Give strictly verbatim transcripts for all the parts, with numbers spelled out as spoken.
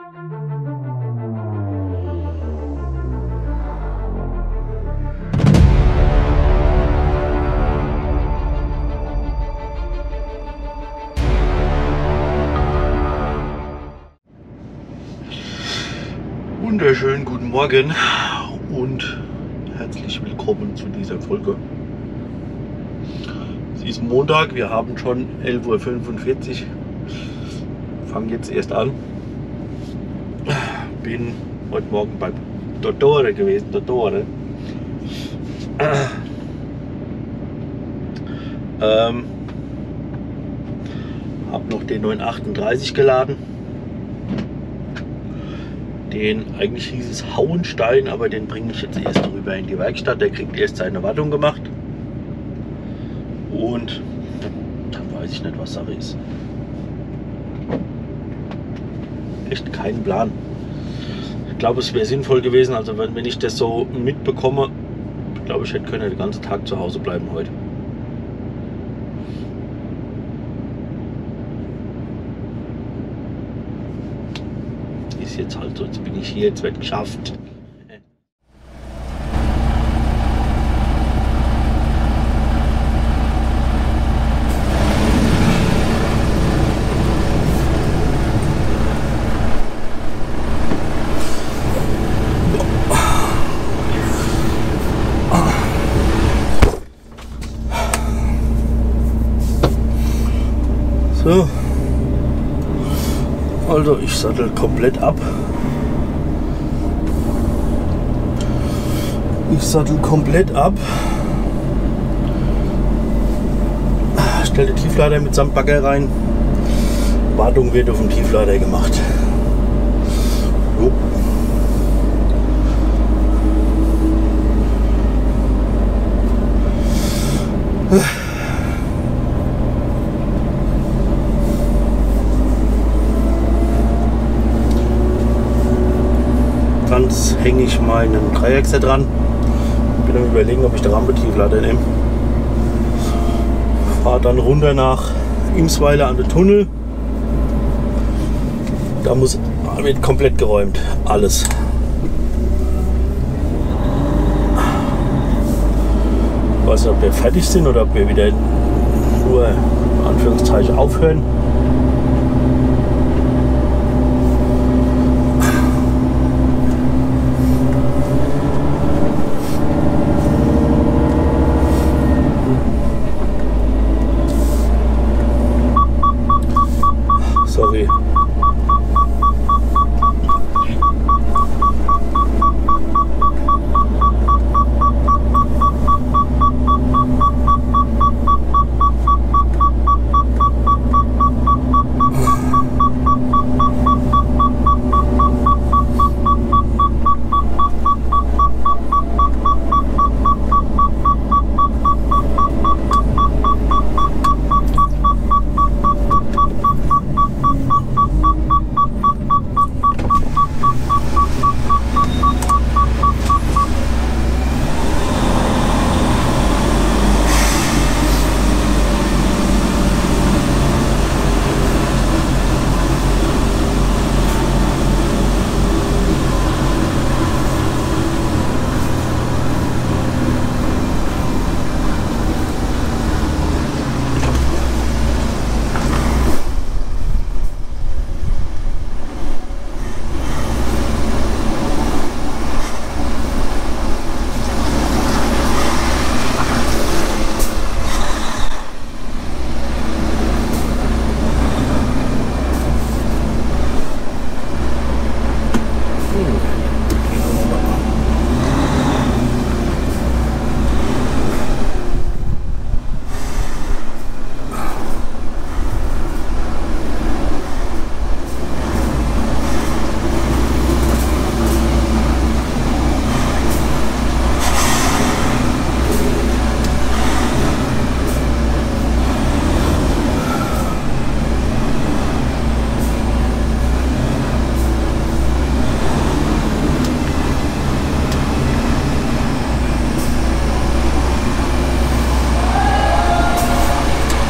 Wunderschönen guten Morgen und herzlich willkommen zu dieser Folge. Es ist Montag, wir haben schon elf Uhr fünfundvierzig, fangen jetzt erst an. Bin heute Morgen beim Dottore gewesen, Dottore. Ähm, hab noch den neun achtunddreißig geladen. Den, eigentlich hieß es Hauenstein, aber den bringe ich jetzt erst rüber in die Werkstatt. Der kriegt erst seine Wartung gemacht. Und dann weiß ich nicht, was Sache ist. Echt keinen Plan. Ich glaube, es wäre sinnvoll gewesen, also wenn, wenn ich das so mitbekomme, glaube ich, hätte können den ganzen Tag zu Hause bleiben heute. Ist jetzt halt so, jetzt bin ich hier, jetzt wird geschafft. So, also ich sattel komplett ab. Ich sattel komplett ab. Stelle den Tieflader mitsamt Bagger rein. Wartung wird auf dem Tieflader gemacht. Jo. Ganz hänge ich meinen Dreiachser dran. Bin am Überlegen, ob ich den Rampentieflader nehme. Fahre dann runter nach Imsweiler an den Tunnel. Da muss, wird komplett geräumt. Alles. Ich weiß nicht, ob wir fertig sind oder ob wir wieder nur in Anführungszeichen aufhören. Sorry.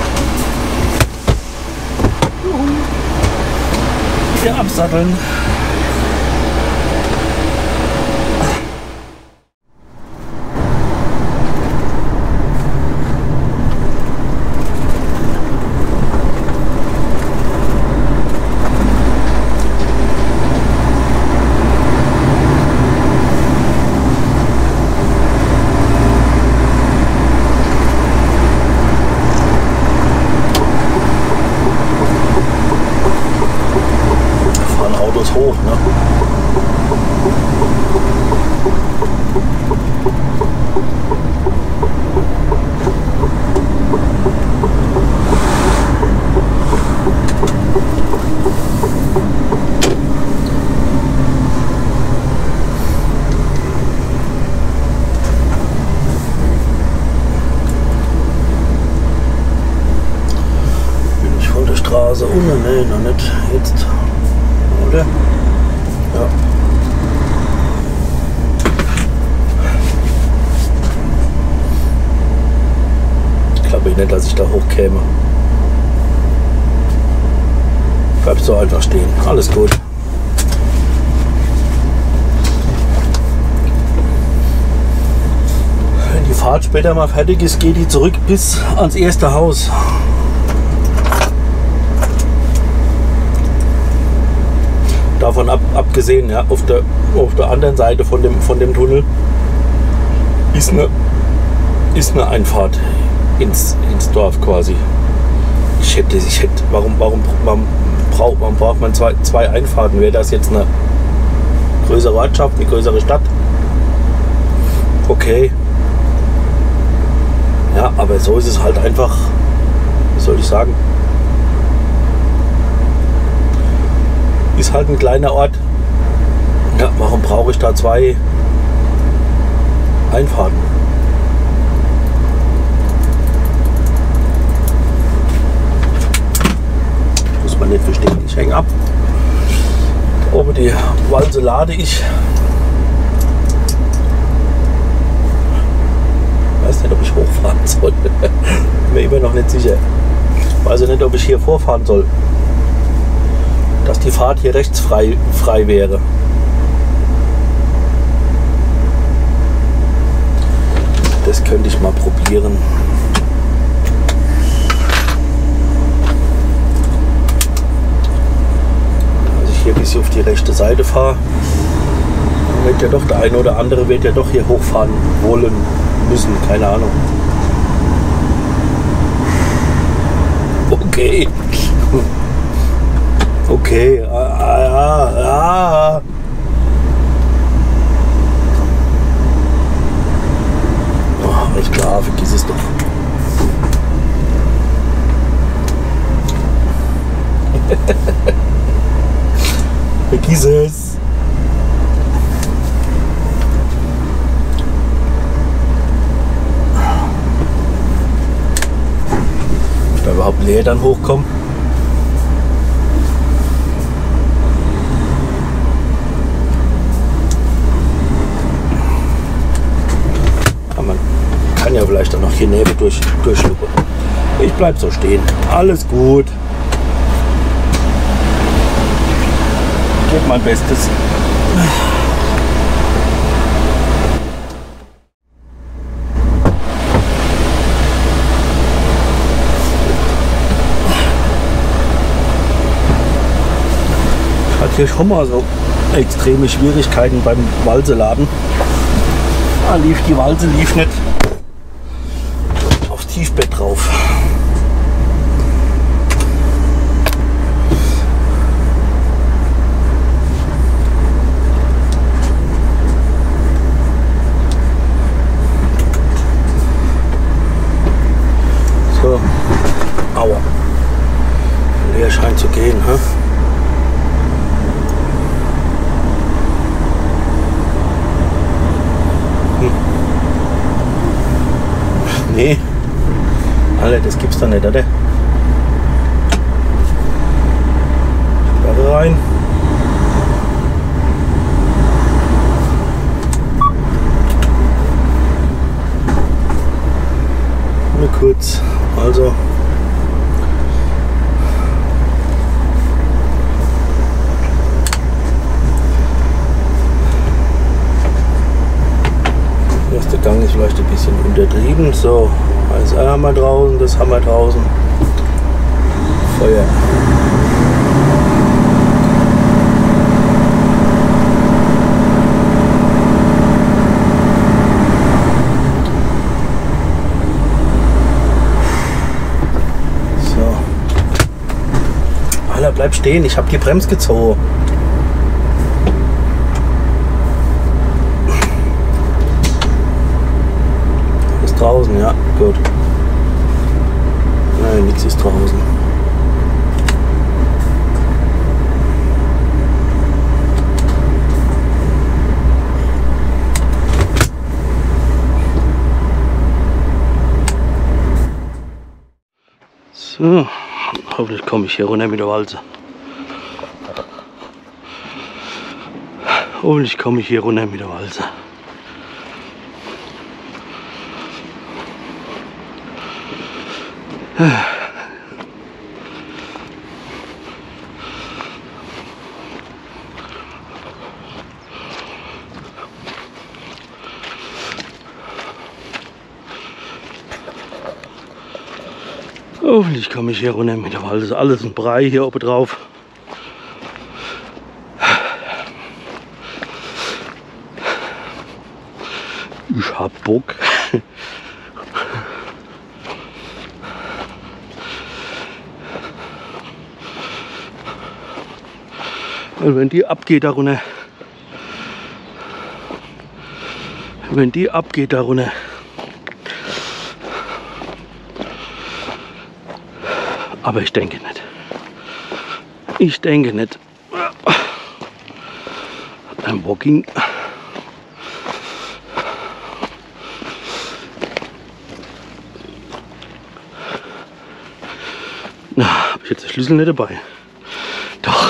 absatteln. Autos hoch. Ne? Straße unten, ne, noch nicht jetzt, oder? Ja. Ich glaube nicht, dass ich da hochkäme. Bleibst du einfach stehen, alles gut. Wenn die Fahrt später mal fertig ist, geht die zurück bis ans erste Haus. Davon ab, abgesehen, ja, auf der, auf der anderen Seite von dem, von dem Tunnel ist eine, ist eine Einfahrt ins, ins Dorf quasi. Ich hätte, ich hätte, warum, warum, warum, braucht, warum braucht man zwei, zwei Einfahrten? Wäre das jetzt eine größere Ortschaft, eine größere Stadt? Okay. Ja, aber so ist es halt einfach, wie soll ich sagen? Ist halt ein kleiner Ort. Ja, warum brauche ich da zwei Einfahrten? Muss man nicht verstehen. Ich hänge ab. Da oben die Walze lade ich. Ich weiß nicht, ob ich hochfahren soll. Bin mir immer noch nicht sicher. Ich weiß nicht, ob ich hier vorfahren soll. Dass die Fahrt hier rechtsfrei frei wäre. Das könnte ich mal probieren. Also ich hier bis auf die rechte Seite fahre, dann wird ja doch der eine oder andere wird ja doch hier hochfahren wollen müssen, keine Ahnung. Okay. Okay, ah, ja, ja. Oh, alles klar, vergiss es doch. Vergiss es. Ob ich da überhaupt leer dann hochkomme? Ja, vielleicht dann noch hier Nähe durch, durchschlucken. Ich bleib so stehen. Alles gut. Gib mein Bestes. Ich hatte hier schon mal so extreme Schwierigkeiten beim Walseladen. Da lief die Walze lief nicht Tiefbett drauf. So. Aua. Leer scheint zu gehen, hä? Hm. Nee. Alter, das gibt's doch nicht, oder? Sperre rein. Nur kurz. Also. Der erste Gang ist vielleicht ein bisschen untertrieben. So. Das haben wir draußen, das haben wir draußen. Feuer. So. Alter, bleib stehen, ich habe die Bremse gezogen. ist draußen, ja, gut. Nein, nichts ist draußen. So, hoffentlich komme ich hier runter mit der Walze. Hoffentlich komme ich hier runter mit der Walze. Hoffentlich komme ich hier runter mit der Walze. Alles ein Brei hier oben drauf. Ich hab Bock. Weil wenn die abgeht da runter, wenn die abgeht da runter, aber ich denke nicht. Ich denke nicht. Ein Walking. Na, habe ich jetzt den Schlüssel nicht dabei? Doch.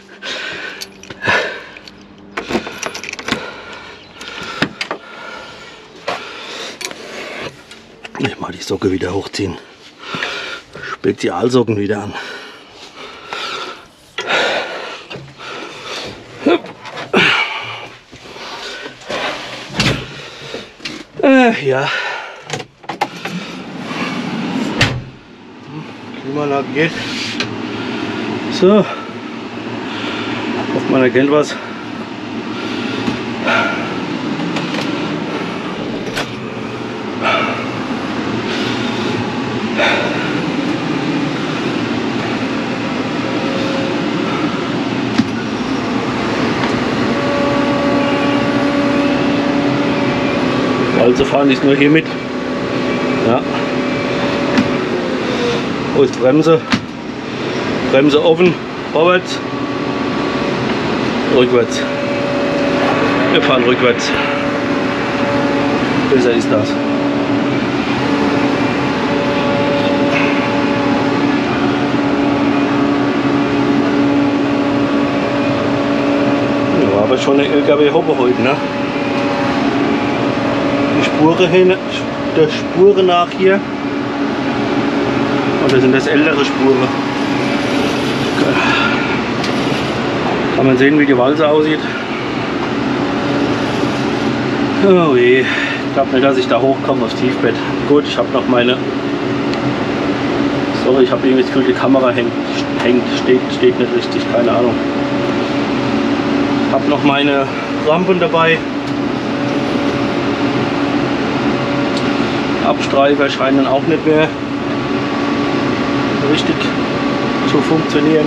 Ich mal die Socke wieder hochziehen. Spezialsocken wieder an. Äh, ja. Klimaanlage geht. So. Hoffe, man erkennt was. Also fahren ist nur hier mit. Ja. Wo ist die Bremse? Bremse offen, vorwärts, rückwärts. Wir fahren rückwärts. Besser ist das. Ja, aber schon eine L K W-Hoppe heute, ne? Die Spuren hin, der Spuren nach hier. Oder sind das ältere Spuren? Kann man sehen, wie die Walze aussieht. Oh je, ich glaube nicht, dass ich da hochkomme aufs Tiefbett. Gut, ich habe noch meine. Sorry, ich habe irgendwie das Gefühl, die Kamera hängt, hängt steht, steht nicht richtig, keine Ahnung. Ich habe noch meine Rampen dabei. Abstreifer scheinen auch nicht mehr richtig zu funktionieren.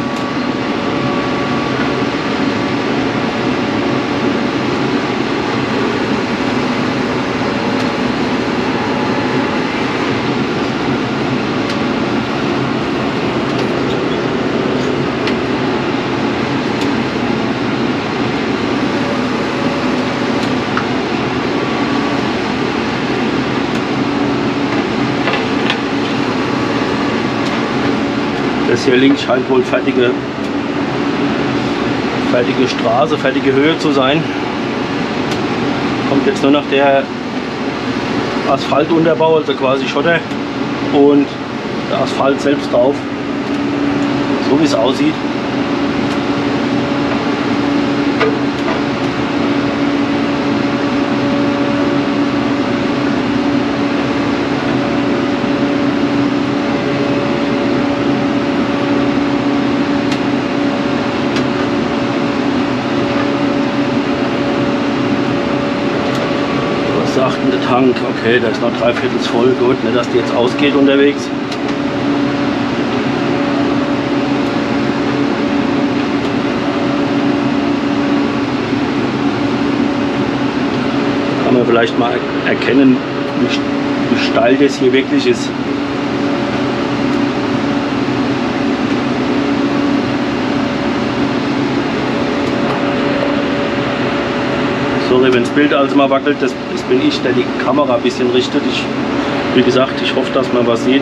Das hier links scheint wohl fertige, fertige Straße, fertige Höhe zu sein. Kommt jetzt nur noch der Asphaltunterbau, also quasi Schotter, und der Asphalt selbst drauf. So wie es aussieht. Der Tank, okay, da ist noch drei Viertel voll, gut, nicht, dass die jetzt ausgeht unterwegs. Kann man vielleicht mal erkennen, wie, wie steil das hier wirklich ist. Sorry, wenn das Bild also mal wackelt, das, das bin ich, der die Kamera ein bisschen richtet. Ich, wie gesagt, ich hoffe, dass man was sieht.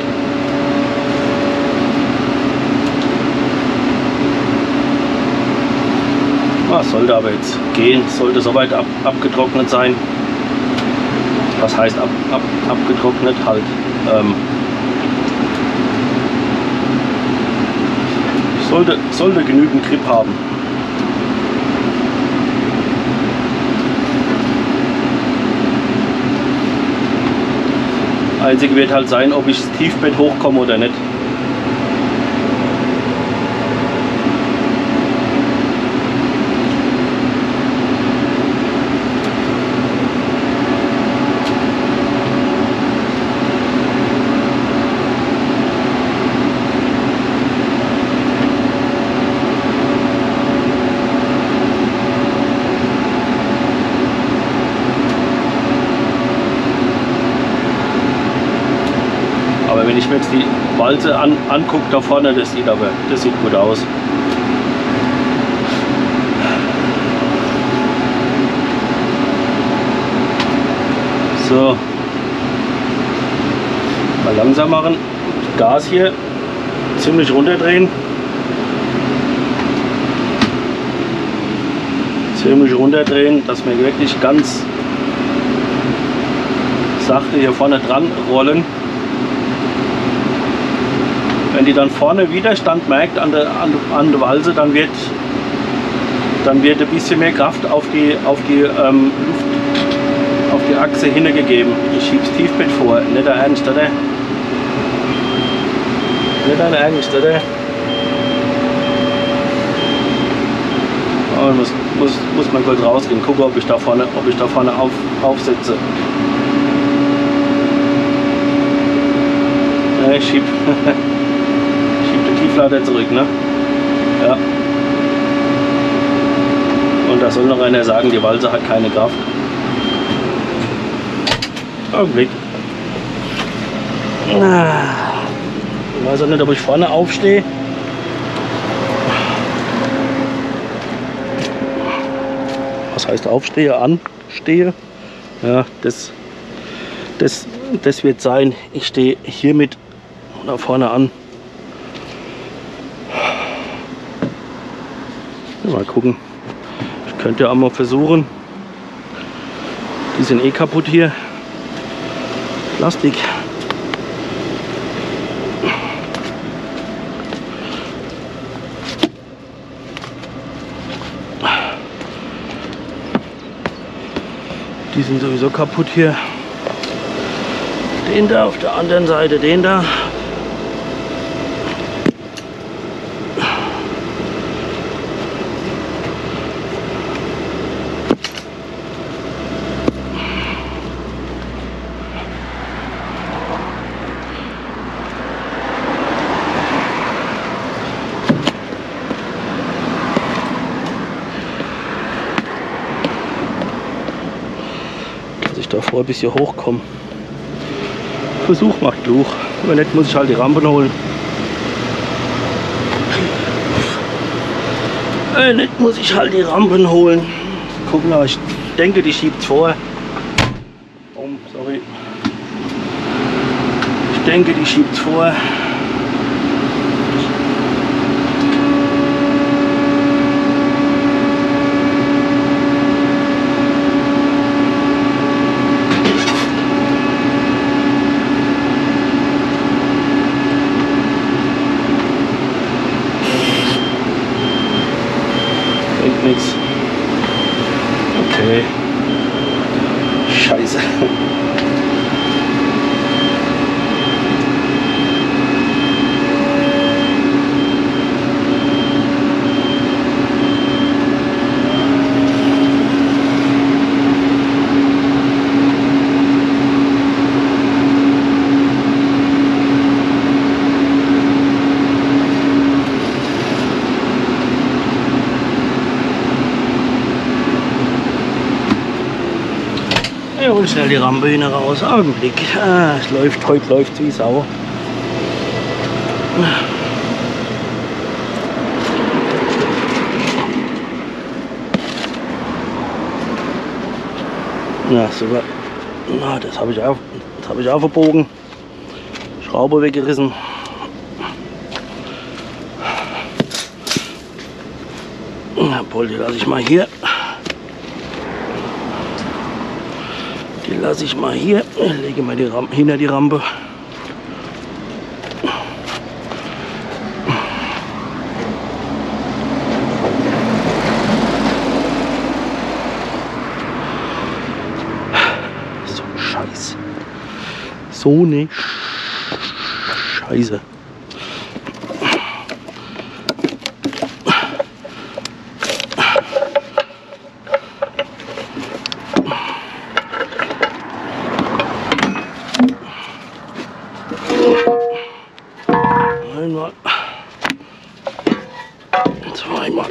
Ah, sollte aber jetzt gehen, sollte soweit ab, abgetrocknet sein. Was heißt ab, ab, abgetrocknet? Halt. Ähm, sollte, sollte genügend Grip haben. Einzig wird halt sein, ob ich das Tiefbett hochkomme oder nicht. Wenn ich mir jetzt die Walze an, angucke da vorne, das sieht aber das sieht gut aus. So, mal langsam machen, Gas hier ziemlich runterdrehen, ziemlich runterdrehen, dass wir wirklich ganz sachte hier vorne dran rollen. Wenn die dann vorne Widerstand merkt an der, an, an der Walze, dann wird, dann wird ein bisschen mehr Kraft auf die, auf die ähm, Luft, auf die Achse hingegeben. Ich schieb's Tiefbett vor. Nicht der Ernst, oder? Nicht dein Ernst, oder? Oh, muss, muss, muss man kurz rausgehen, gucken, ob ich da vorne, ob ich da vorne auf, aufsetze. Ja, ich schieb. Tieflader zurück, ne? Ja. Und da soll noch einer sagen, die Walze hat keine Kraft. Augenblick. Ich weiß auch nicht, ob ich vorne aufstehe. Was heißt aufstehe? Anstehe? Ja, das, das, das wird sein. Ich stehe hiermit da vorne an. Mal gucken. Ich könnte ja auch mal versuchen. Die sind eh kaputt hier. Plastik. Die sind sowieso kaputt hier. Den da auf der anderen Seite, den da. Davor bis hier hochkommen. Versuch macht klug. Wenn nicht, muss ich halt die Rampen holen. Wenn nicht, muss ich halt die Rampen holen. Gucken wir, ich denke, die schiebt vor. Oh, sorry. Ich denke, die schiebt vor. Nichts. Okay. Scheiße. Wir holen schnell die Rampe hin raus. Augenblick. Ah, es läuft, heute läuft wie Sau. Na super. Na, das habe ich auch. Das habe ich auch verbogen. Schraube weggerissen. Na, Paul, die lasse ich mal hier. Die lasse ich mal hier. Lege mal die Rampe hinter die Rampe. So ein Scheiß. So eine Scheiße. Einmal, zweimal.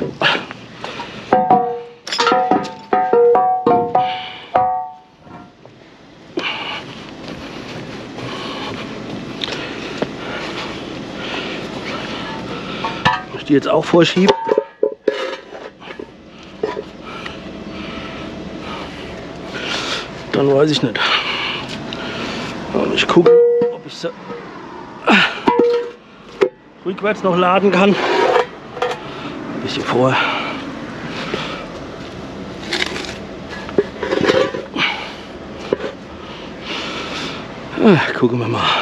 Wenn ich die jetzt auch vorschiebe. Dann weiß ich nicht. Und ich gucke, ob ich sie rückwärts noch laden kann. Ein bisschen vor. Ah, gucken wir mal.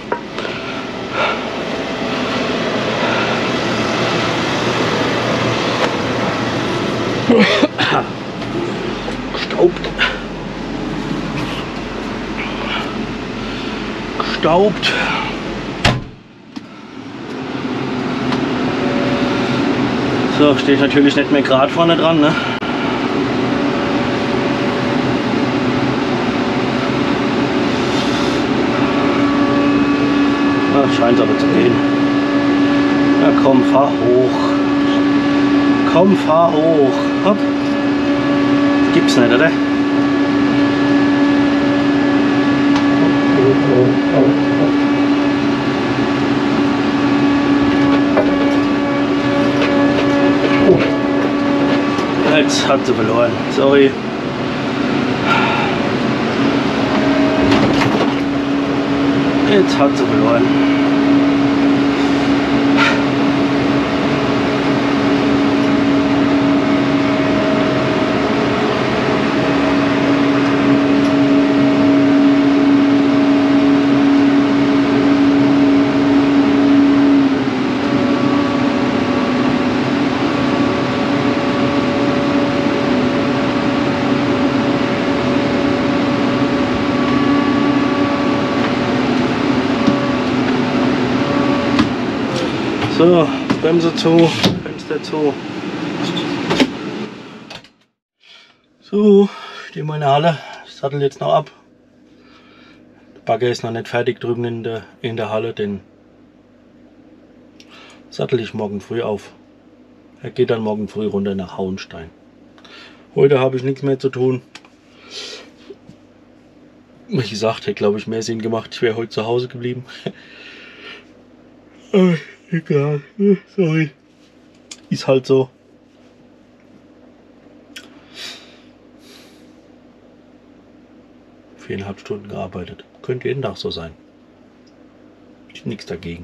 Gestaubt. Gestaubt. So, steht natürlich nicht mehr gerade vorne dran, ne? Ah, scheint aber zu gehen. Na komm, fahr hoch. Komm, fahr hoch. Hopp. Gibt's nicht, oder? Jetzt hat sie verloren. Sorry. Jetzt hat sie verloren. So, Bremse zu, Fenster zu. So, stehen wir in der Halle. Ich sattel jetzt noch ab. Der Bagger ist noch nicht fertig drüben in der, in der Halle, den sattel ich morgen früh auf. Er geht dann morgen früh runter nach Hauenstein. Heute habe ich nichts mehr zu tun. Wie gesagt, hätte glaube ich mehr Sinn gemacht. Ich wäre heute zu Hause geblieben. Egal, sorry. Ist halt so. Viereinhalb Stunden gearbeitet. Könnte jeden Tag so sein. Ist nichts dagegen.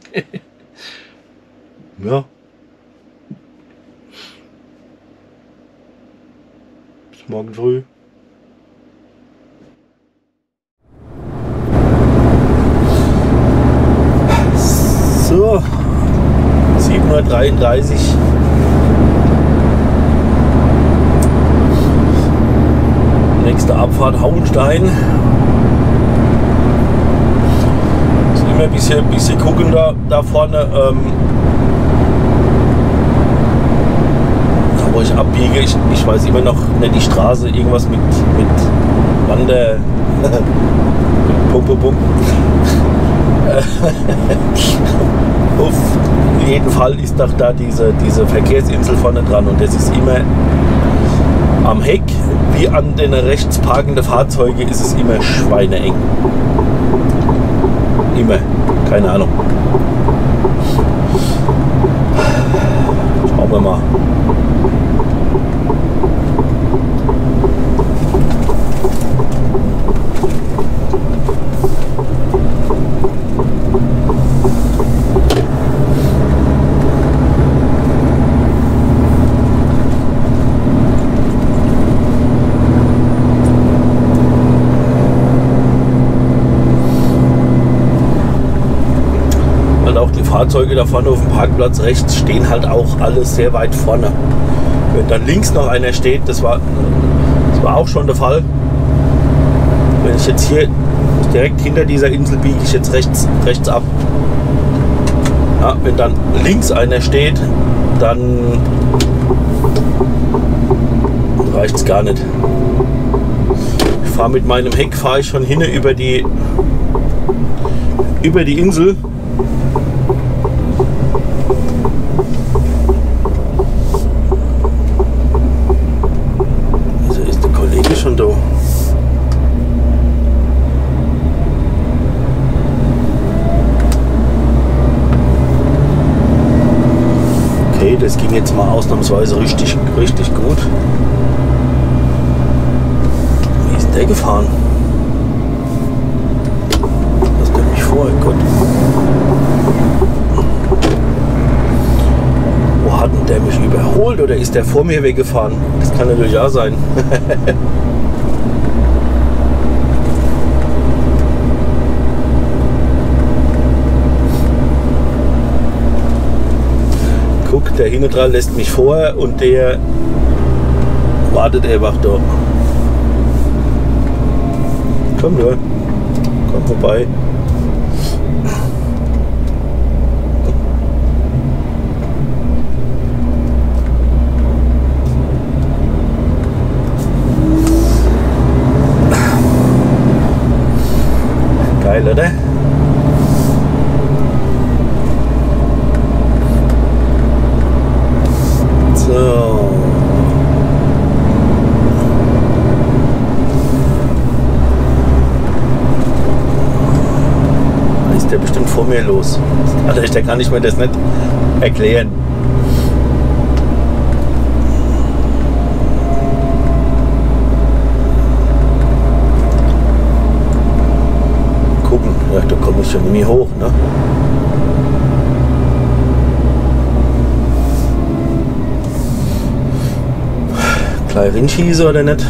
Ja. Bis morgen früh. So, sieben Uhr dreiunddreißig. Nächste Abfahrt Hauenstein. Ist immer ein bisschen, bisschen gucken da, da vorne, ähm, wo ich abbiege. Ich, ich weiß immer noch nicht die Straße, irgendwas mit, mit Wander. Punkt, Punkt, Punkt. Auf jeden Fall ist doch da diese, diese Verkehrsinsel vorne dran und das ist immer am Heck wie an den rechts parkenden Fahrzeugen ist es immer schweineeng. Immer. Keine Ahnung. Schauen wir mal. Fahrzeuge da vorne auf dem Parkplatz rechts stehen halt auch alles sehr weit vorne. Wenn dann links noch einer steht, das war, das war auch schon der Fall. Wenn ich jetzt hier direkt hinter dieser Insel biege ich jetzt rechts, rechts ab. Ja, wenn dann links einer steht, dann reicht es gar nicht. Ich fahre mit meinem Heck fahre ich schon hin über die über die Insel. Schon da. Okay, das ging jetzt mal ausnahmsweise richtig, richtig gut. Wie ist der gefahren? Das kommt mich vor, Gott. Wo hat denn der mich überholt oder ist der vor mir weggefahren? Das kann natürlich auch sein. Guck, der hinten dran lässt mich vor und der wartet einfach da. Komm nur, komm vorbei. Geil, oder? So. Da ist der bestimmt vor mir los. Also ich, da kann ich mir das nicht erklären. Gucken, ja, da komme ich schon nie hoch, ne? Gleich hinschießen oder nicht?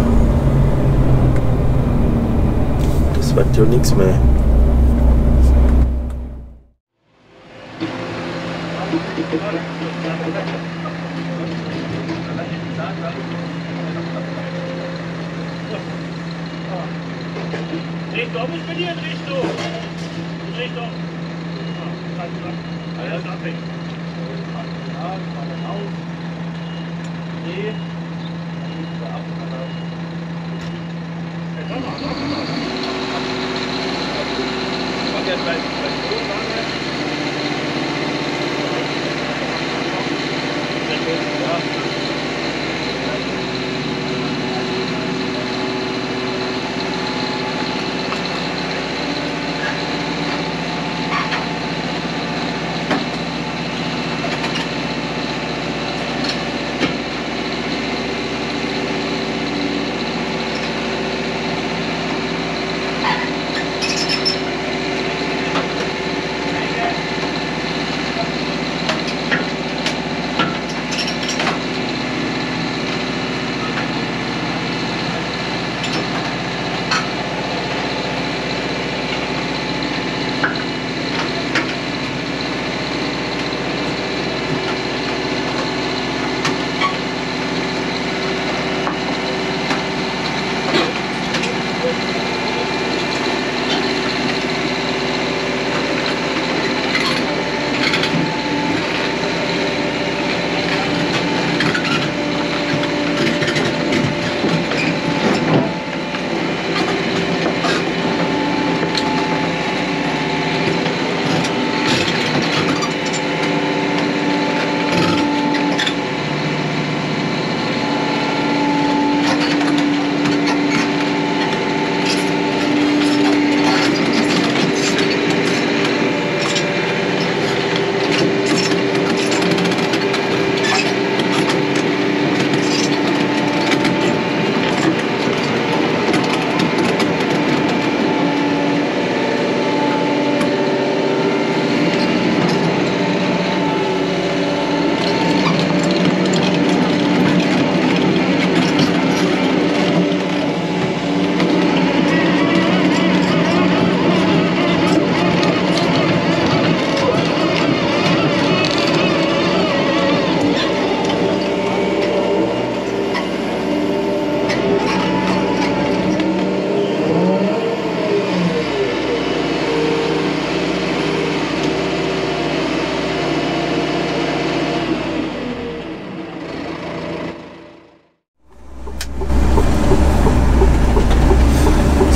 Das wird ja nichts mehr. Richtung, muss bei dir in Richtung. In Richtung. Ja, das ist abhängig. Ja, fahr dann auf. Nee.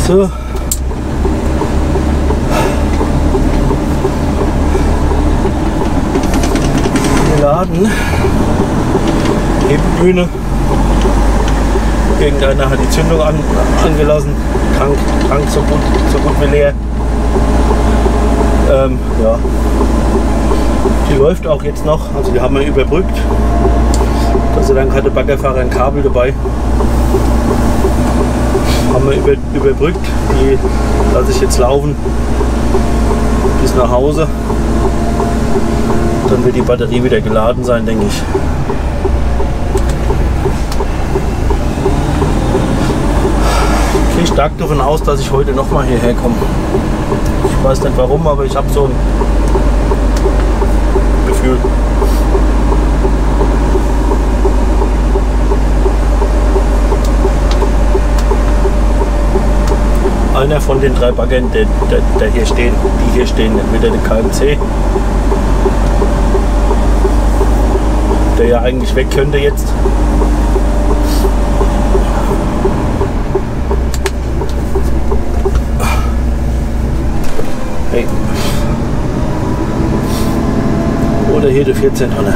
So. Geladen. Hebebühne. Irgendeiner hat die Zündung an, angelassen. Tank, Tank so gut, so gut wie leer. Ähm, ja. Die läuft auch jetzt noch. Also die haben wir überbrückt. Gott sei Dank hatte der Baggerfahrer ein Kabel dabei. Haben wir über, überbrückt. Die lasse ich jetzt laufen bis nach Hause. Dann wird die Batterie wieder geladen sein, denke ich. Ich gehe stark davon aus, dass ich heute noch mal hierher komme. Ich weiß nicht warum, aber ich habe so ein Gefühl. Einer von den drei Baggern, der, der, der hier stehen, die hier stehen, entweder der K M C, der ja eigentlich weg könnte jetzt. Hey. Oder hier der vierzehn Tonner.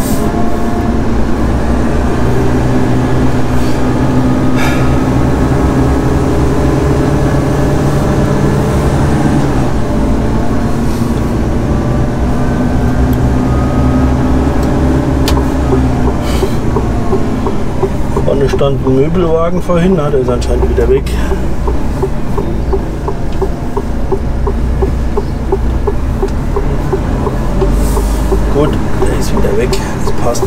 Vorne stand ein Möbelwagen vorhin, der ist anscheinend wieder weg. Gut, der ist wieder weg, das passt.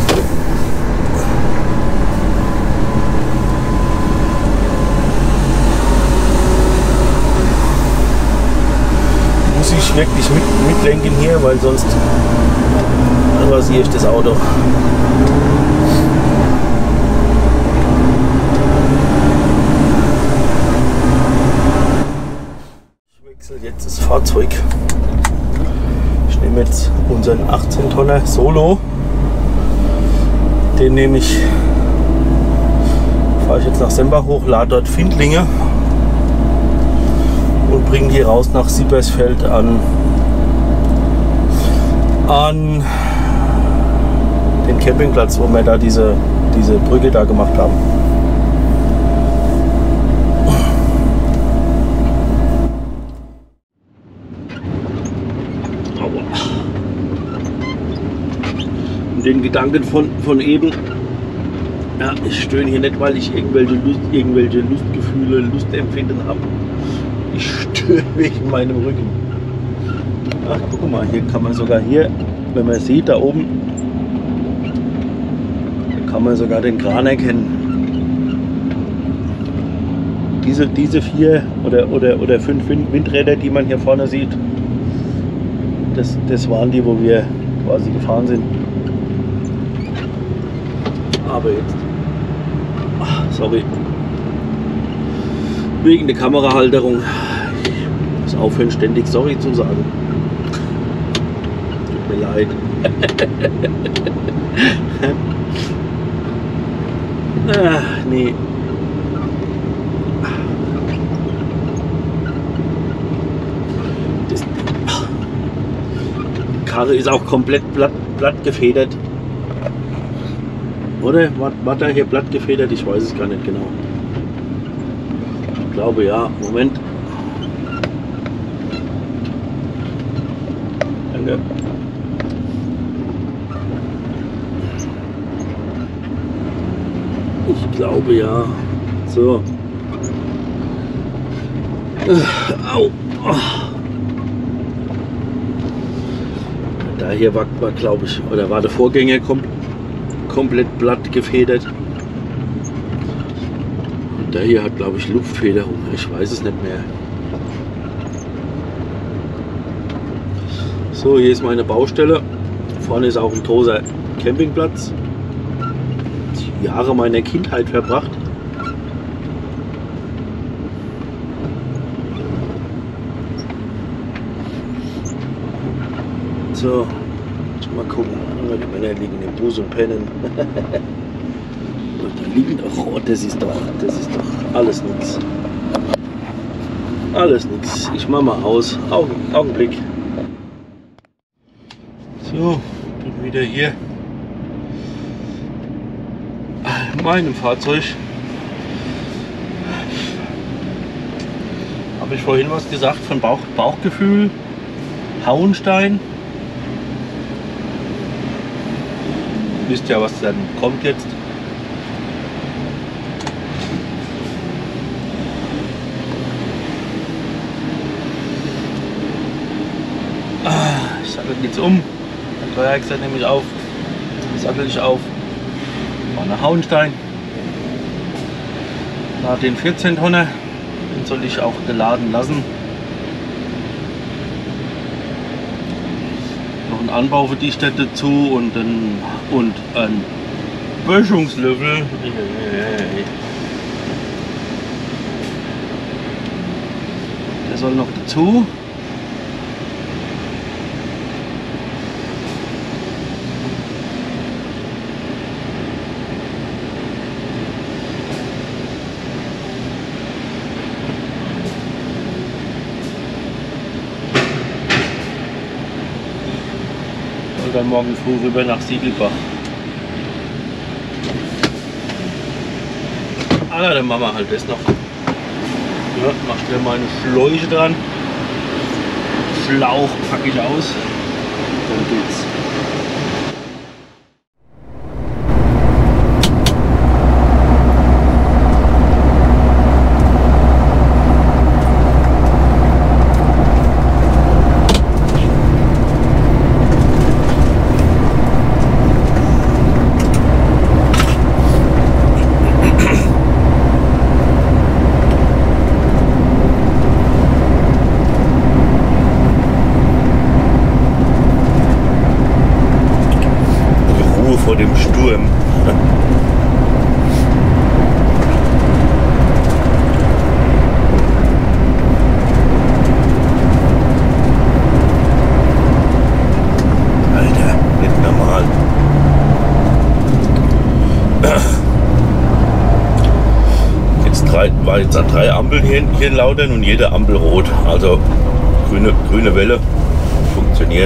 Muss ich wirklich mit, mitlenken hier, weil sonst rasiere ich das Auto. Ich wechsle jetzt das Fahrzeug. Ich nehme jetzt unseren achtzehn Tonner Solo. Den nehme ich, fahre ich jetzt nach Sembach hoch, lade dort Findlinge und bringe die raus nach Siebersfeld an, an den Campingplatz, wo wir da diese, diese Brücke da gemacht haben. Den Gedanken von, von eben, ja, ich stöhne hier nicht, weil ich irgendwelche, Lust, irgendwelche Lustgefühle, Lustempfinden habe. Ich stöhne wegen meinem Rücken. Ach, guck mal, hier kann man sogar hier, wenn man sieht, da oben, da kann man sogar den Kran erkennen. Diese, diese vier oder, oder, oder fünf Windräder, die man hier vorne sieht, das, das waren die, wo wir quasi gefahren sind. Aber jetzt, ach, sorry, wegen der Kamerahalterung, ich muss aufhören ständig sorry zu sagen, tut mir leid. Ach, nee. Das, die Karre ist auch komplett platt, platt gefedert. Oder war, war da hier platt gefedert? Ich weiß es gar nicht genau. Ich glaube ja. Moment. Danke. Ich glaube ja. So. Äh, au. Oh. Da hier war, war glaube ich, oder war der Vorgänger kommt komplett platt gefedert. Und der hier hat, glaube ich, Luftfederung. Ich weiß es nicht mehr. So, hier ist meine Baustelle. Vorne ist auch ein großer Campingplatz. Die Jahre meiner Kindheit verbracht. So, mal gucken. Die Männer liegen im Bus und pennen. Und da liegen doch, oh, das ist doch, das ist doch alles nichts. Alles nichts. Ich mach mal aus. Augen, Augenblick. So, bin wieder hier in meinem Fahrzeug. Habe ich vorhin was gesagt von Bauch, Bauchgefühl? Hauenstein. Wisst ja, was dann kommt jetzt. Ich sattel jetzt um. Der Dreieck setzt nämlich auf. Sattel ich auf. Vorne Hauenstein. Lade den vierzehn Tonner. Den soll ich auch geladen lassen. Noch ein Anbauverdichter dazu und ein, und ein Böschungslöffel. Der soll noch dazu. Dann morgen früh rüber nach Siegelbach. Ah, dann machen wir halt das noch. Ja, mach schnell meine Schläuche dran. Schlauch packe ich aus. Dann geht's. Vor dem Sturm. Alter, nicht normal. Jetzt drei, war jetzt an drei Ampeln hier, hier in Lautern und jede Ampel rot. Also grüne, grüne Welle funktioniert.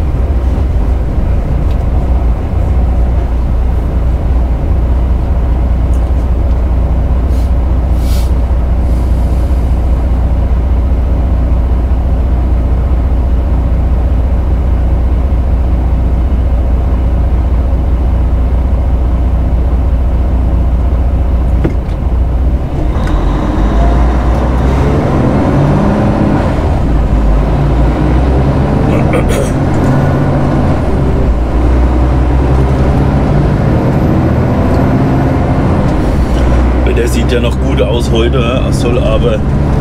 Der sieht ja noch gut aus heute, es soll aber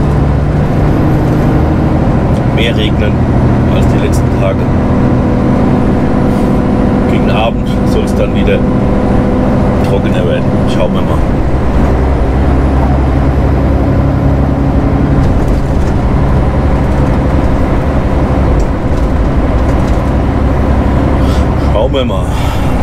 mehr regnen als die letzten Tage. Gegen Abend soll es dann wieder trockener werden. Schauen wir mal. Schauen wir mal.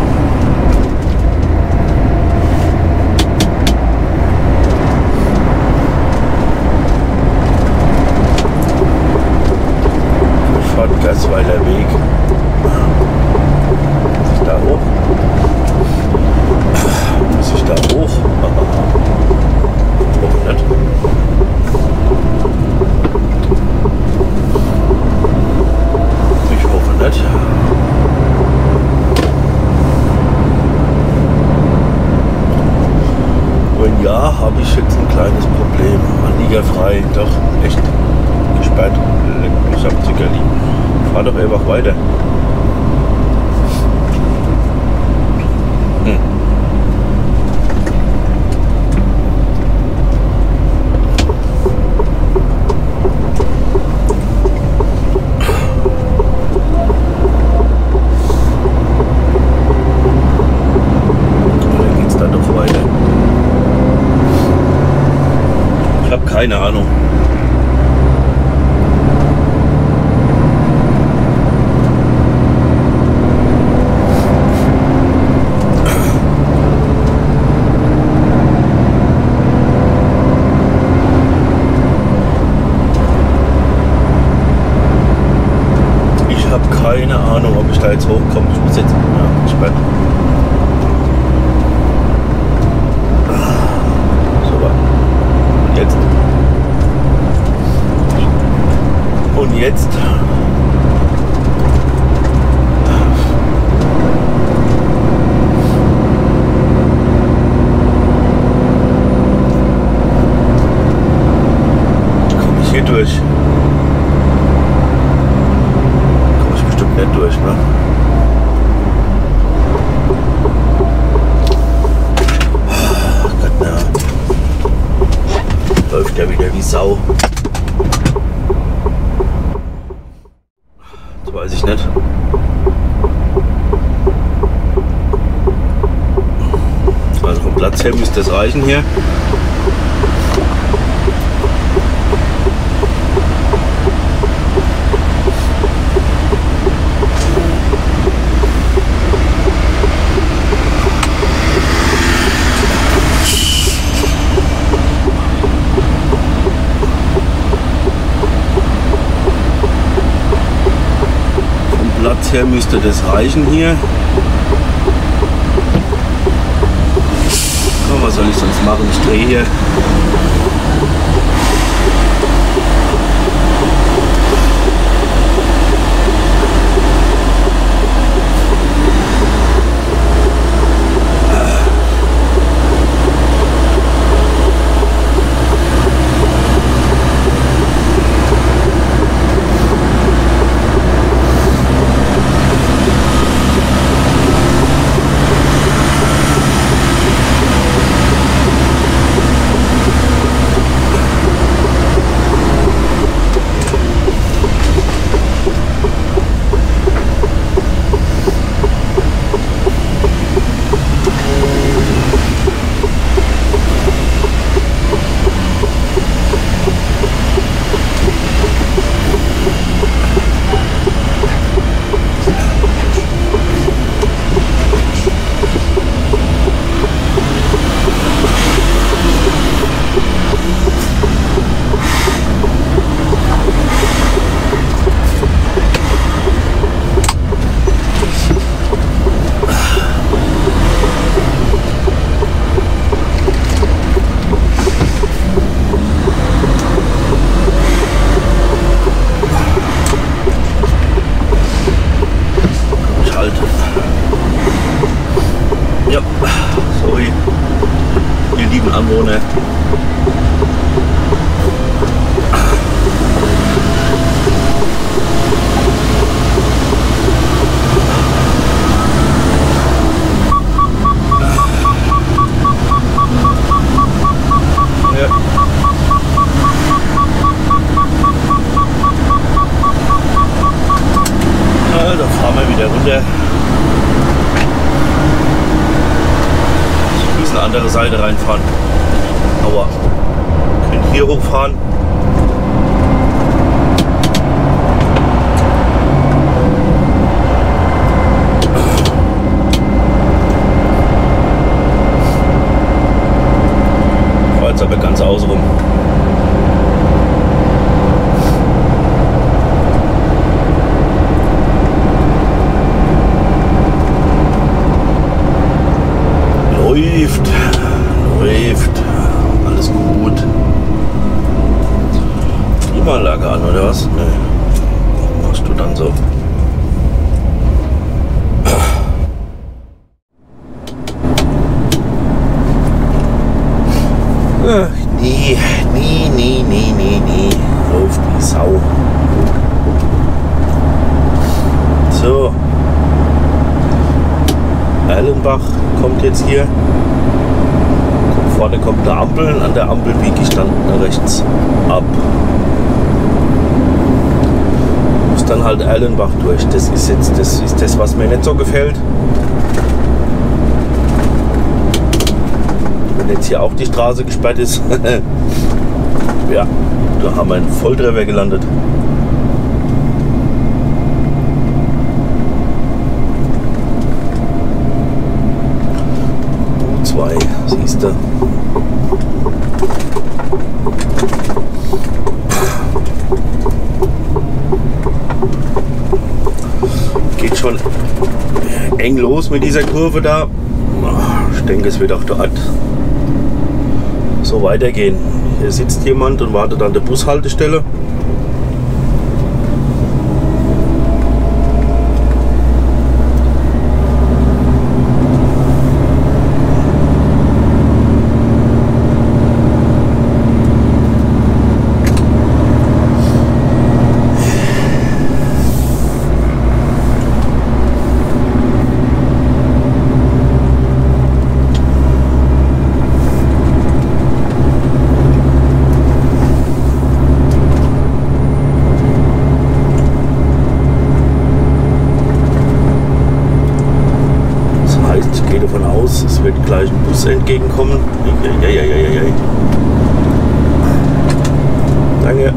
Gasweiler Weg. Muss ich da hoch? Muss ich da hoch? Ich hoffe nicht. Ich hoffe nicht. Wenn ja, habe ich jetzt ein kleines Problem. Anliegerfrei, doch echt gesperrt. Ich habe Zuckerli. Fahr doch einfach weiter. Hm. Dann geht's dann doch weiter. Ich habe keine Ahnung. da jetzt hochkomme. Ich muss jetzt. Ja, gespannt. Super. Und jetzt. Und jetzt. Komme ich hier durch? Komme ich bestimmt nicht durch, ne? Ach Gott, na. Läuft ja wieder wie Sau. Das weiß ich nicht. Also vom Platz her müsste das reichen hier. Platz her müsste das reichen hier. Oh, was soll ich sonst machen? Ich drehe hier. Ja, sorry, ihr lieben Anwohner. Ja. Ja, da fahren wir wieder runter. Eine andere Seite reinfahren. Aber wir können hier hochfahren. War jetzt aber ganz außenrum. Läuft, läuft, alles gut. Klimaanlage an oder was? Ne, was machst du dann so? Ach, nee, nee, nee, nee, nee, nee, läuft wie Sau. So. Erlenbach kommt jetzt hier. Vorne kommt eine Ampel, an der Ampel biege ich dann rechts ab. Muss dann halt Erlenbach durch. Das ist jetzt das, ist das, was mir nicht so gefällt. Wenn jetzt hier auch die Straße gesperrt ist. Ja, da haben wir einen Volltreffer gelandet. U zwei, siehst du. Geht schon eng los mit dieser Kurve da. Ich denke, es wird auch dort so weitergehen. Hier sitzt jemand und wartet an der Bushaltestelle. Es wird gleich ein Bus entgegenkommen. Ja, ja, ja, ja, ja. Danke.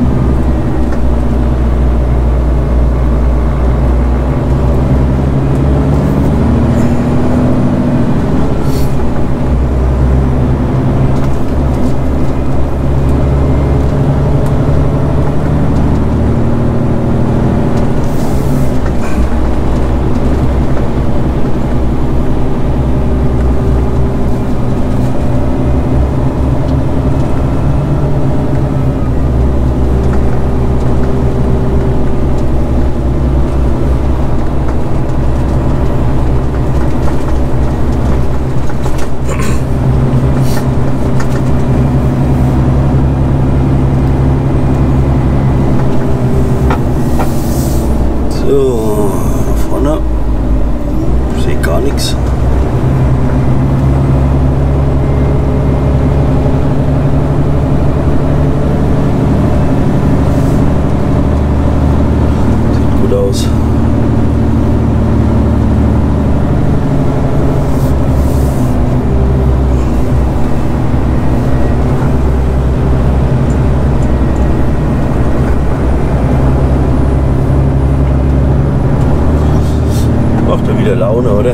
So, vorne. Ich sehe gar nichts. Sieht gut aus. Macht er wieder Laune, oder?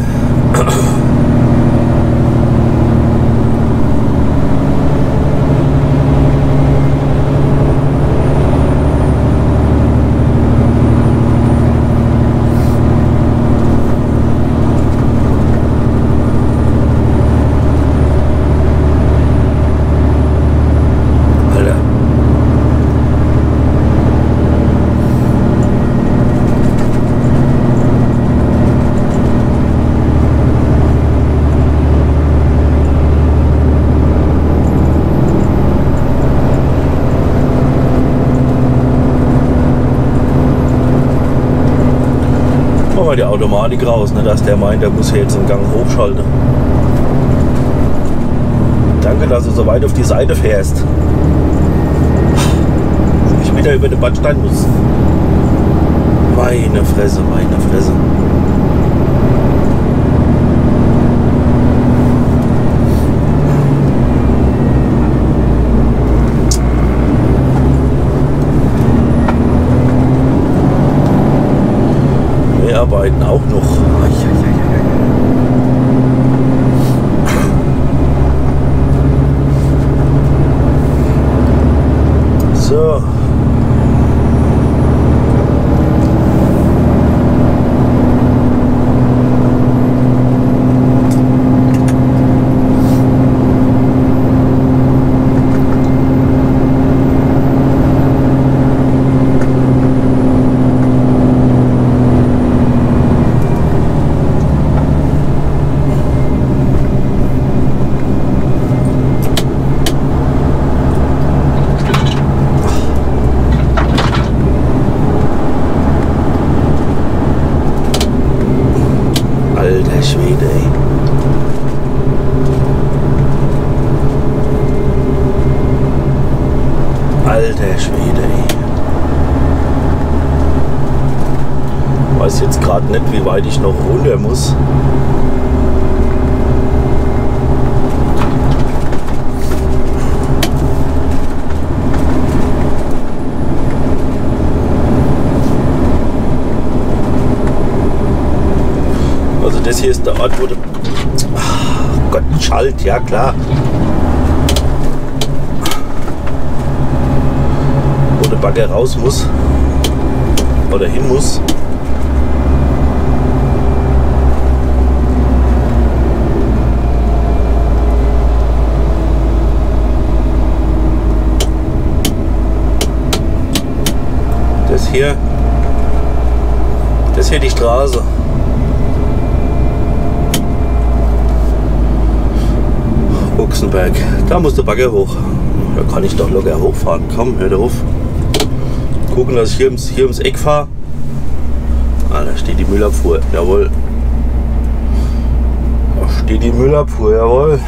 Machen wir die Automatik raus, ne, dass der meint, der muss hier jetzt den Gang hochschalten. Danke, dass du so weit auf die Seite fährst. Ich wieder über den Bannstein muss. Meine Fresse, meine Fresse. Arbeiten auch noch. So. Alter Schwede, ey. Alter Schwede, ey. Ich weiß jetzt gerade nicht, wie weit ich noch runter muss. Also das hier ist der Ort, wo der... Ach Gott, Schalt, ja klar. Wo der Bagger raus muss. Oder hin muss. hier. Das ist hier die Straße. Ochsenberg. Da muss der Bagger hoch. Da kann ich doch locker hochfahren. Komm, hör auf. Gucken, dass ich hier ums, hier ums Eck fahre. Ah, da steht die Müllabfuhr. Jawohl. Da steht die Müllabfuhr. Jawohl.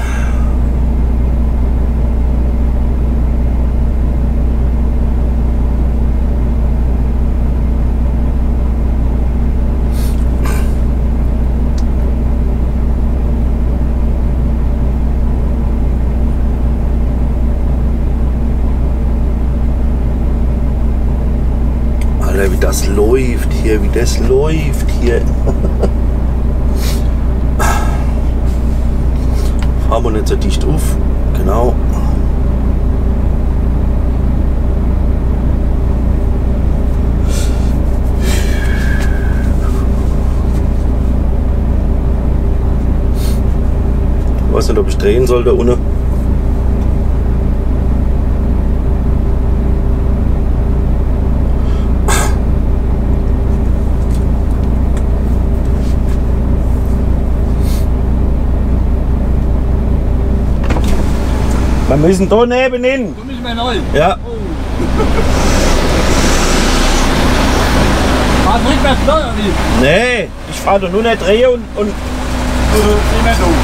Wie das läuft hier, wie das läuft hier. Fahren wir nicht so dicht auf. Genau. Ich weiß nicht, ob ich drehen sollte ohne. Wir müssen da nebenan. Du müssen wir neu. Ja. Oh. Fahrst du rückwärts da oder wie? Nee, ich fahre da nur nicht drehen und, und Äh, nicht mehr so.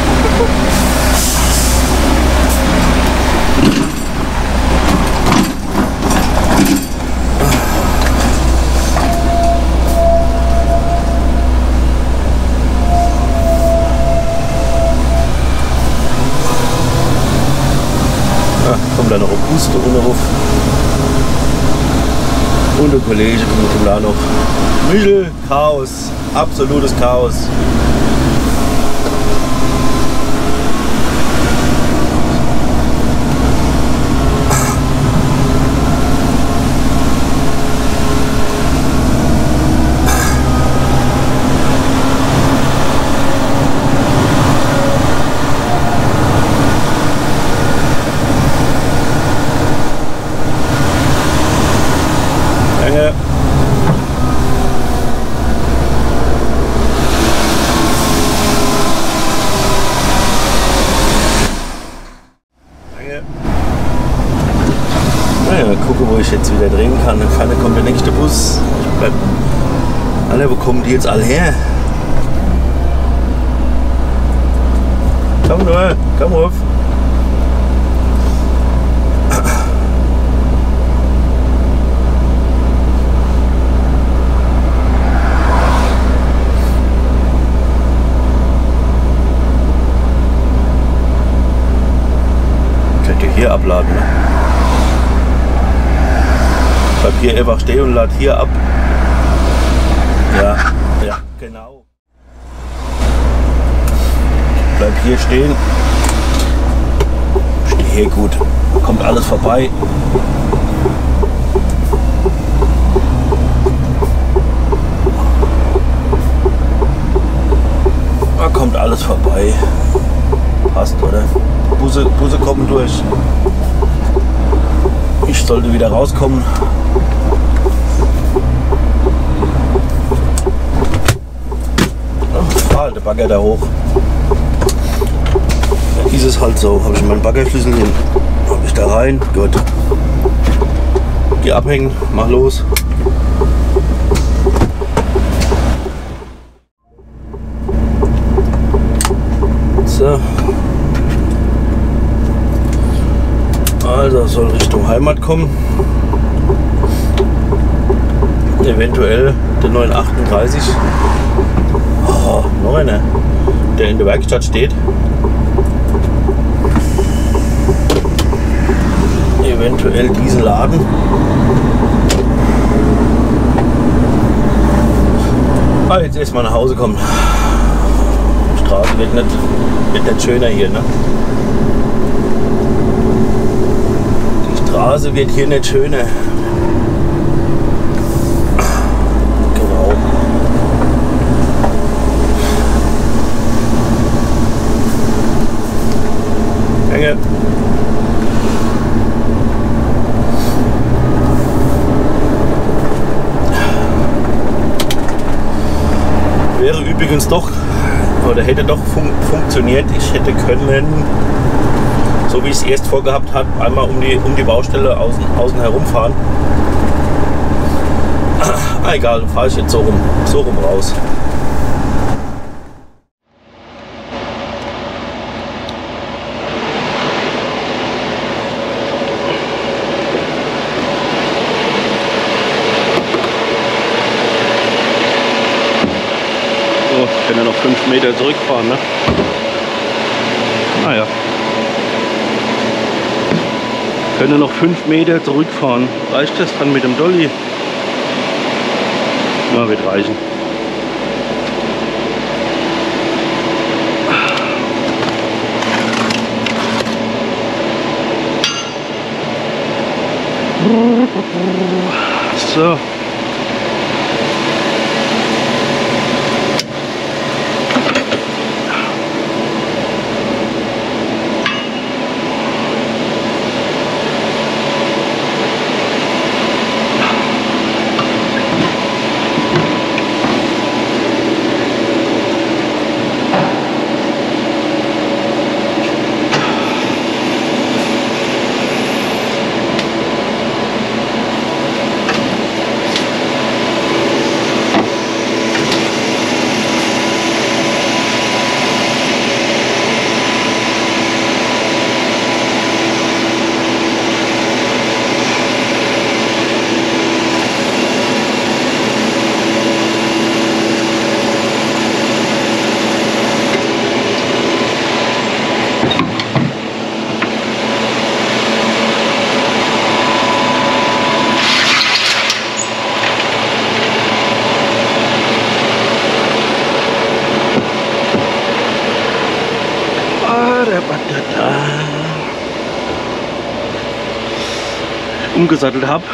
kommt da noch ein Puste runter. Und ein Kollege kommt da noch. Müll, Chaos, absolutes Chaos. Naja, gucke, wo ich jetzt wieder drehen kann. Dann vorne kommt der nächste Bus. Ich bleib... Alter, wo kommen die jetzt alle her? Komm nur, komm auf. Könnt ihr hier abladen, ne? Bleib hier einfach stehen und lad hier ab. Ja, ja, genau. Bleib hier stehen. Steh hier gut. Kommt alles vorbei. Da kommt alles vorbei. Passt, oder? Busse, Busse kommen durch. Ich sollte wieder rauskommen. Ah, der Bagger da hoch. Ja, ist es halt so. Habe ich meinen Baggerschlüssel hin. Habe ich da rein. Gut. Geh abhängen. Mach los. So. Also soll Richtung Heimat kommen. Eventuell der neun achtunddreißig. Oh, noch einer, der in der Werkstatt steht. Eventuell diesen Laden. Ah, jetzt erstmal nach Hause kommen. Die Straße wird nicht, wird nicht schöner hier, ne? Die Straße wird hier nicht schöner. Genau. Danke. übrigens doch, oder hätte doch fun funktioniert. Ich hätte können, so wie ich es erst vorgehabt habe, einmal um die, um die Baustelle außen, außen herumfahren. Ah, egal, fahre ich jetzt so rum, so rum raus. So, ich kann ja noch fünf Meter zurückfahren, ne? Naja. Ich kann ja noch fünf Meter zurückfahren. Reicht das dann mit dem Dolly? Ja, wird reichen. So. Umgesattelt habe,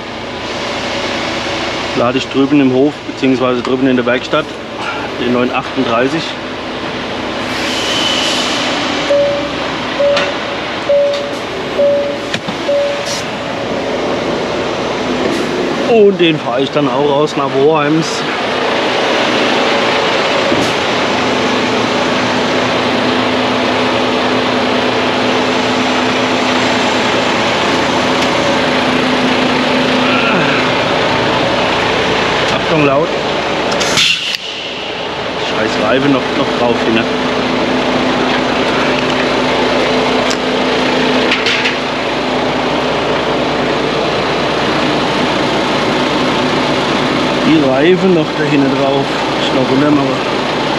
lade ich drüben im Hof bzw. drüben in der Werkstatt den neun achtunddreißig. Und den fahre ich dann auch raus nach Woheims. Laut. Scheiß Reifen noch, noch drauf, ne? Die Reifen noch da hinten drauf. Ich noch runter machen.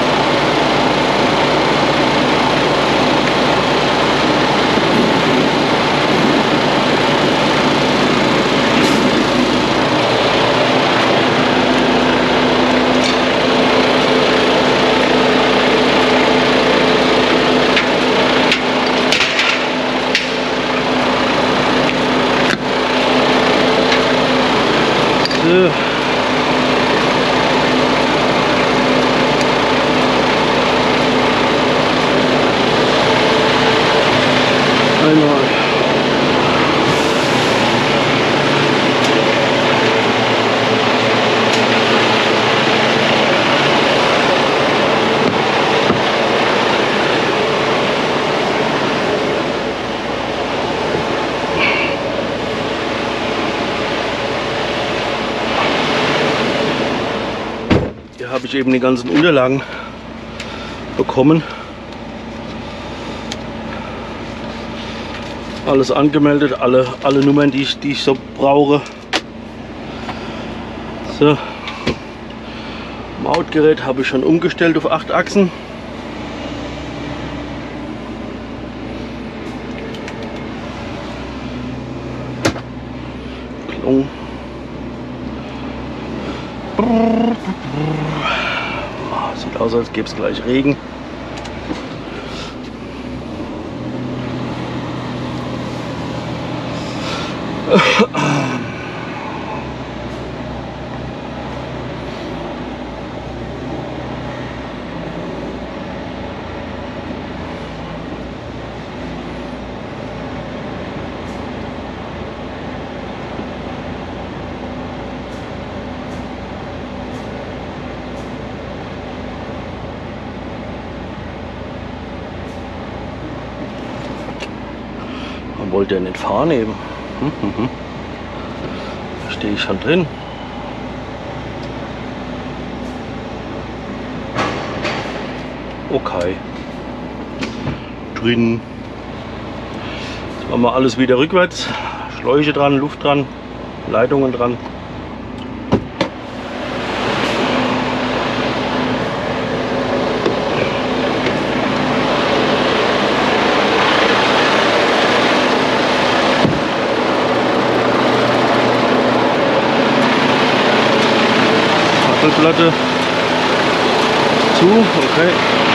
So. Einmal. Hier habe ich eben die ganzen Unterlagen bekommen. Alles angemeldet, alle, alle Nummern, die ich, die ich so brauche. So. Mautgerät habe ich schon umgestellt auf acht Achsen. Klong. Sieht aus, als gäbe es gleich Regen. wollte er nicht fahren eben. Hm, hm, hm. Da stehe ich schon drin. Okay. Drin. Jetzt machen wir alles wieder rückwärts. Schläuche dran, Luft dran, Leitungen dran. Platte zu, okay.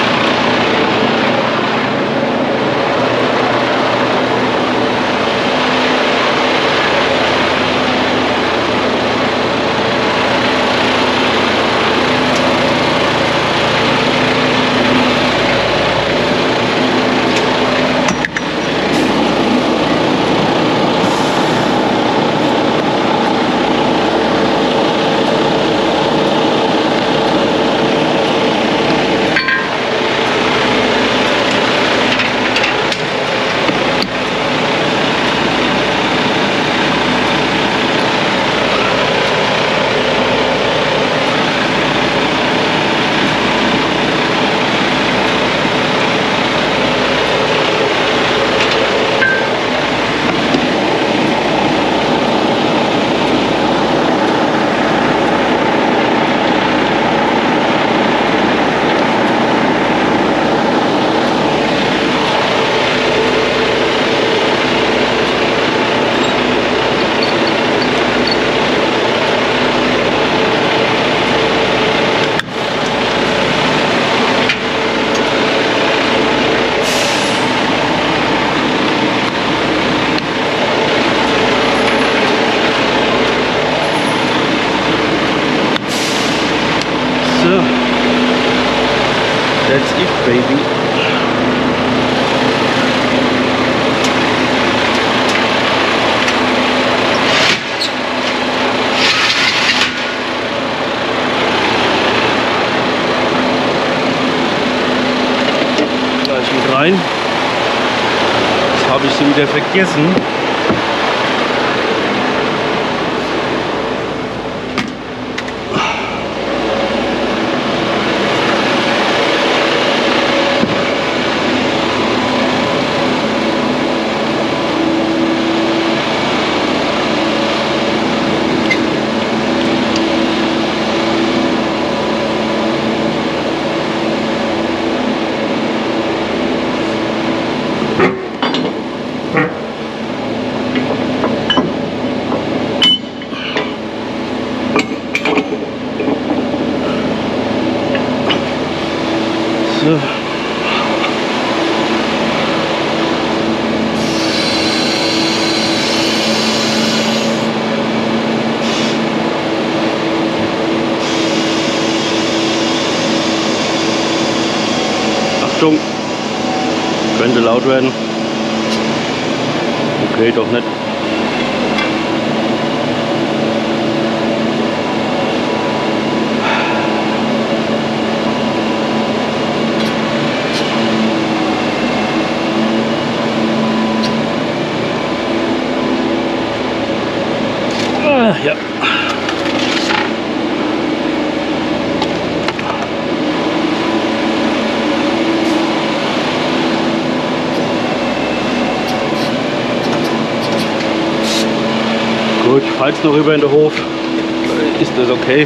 That's it, baby. Gleich mit rein. Jetzt habe ich sie wieder vergessen. So. Achtung, könnte laut werden. Okay, doch nicht. Ja. Gut, falls noch rüber in den Hof, ist das okay.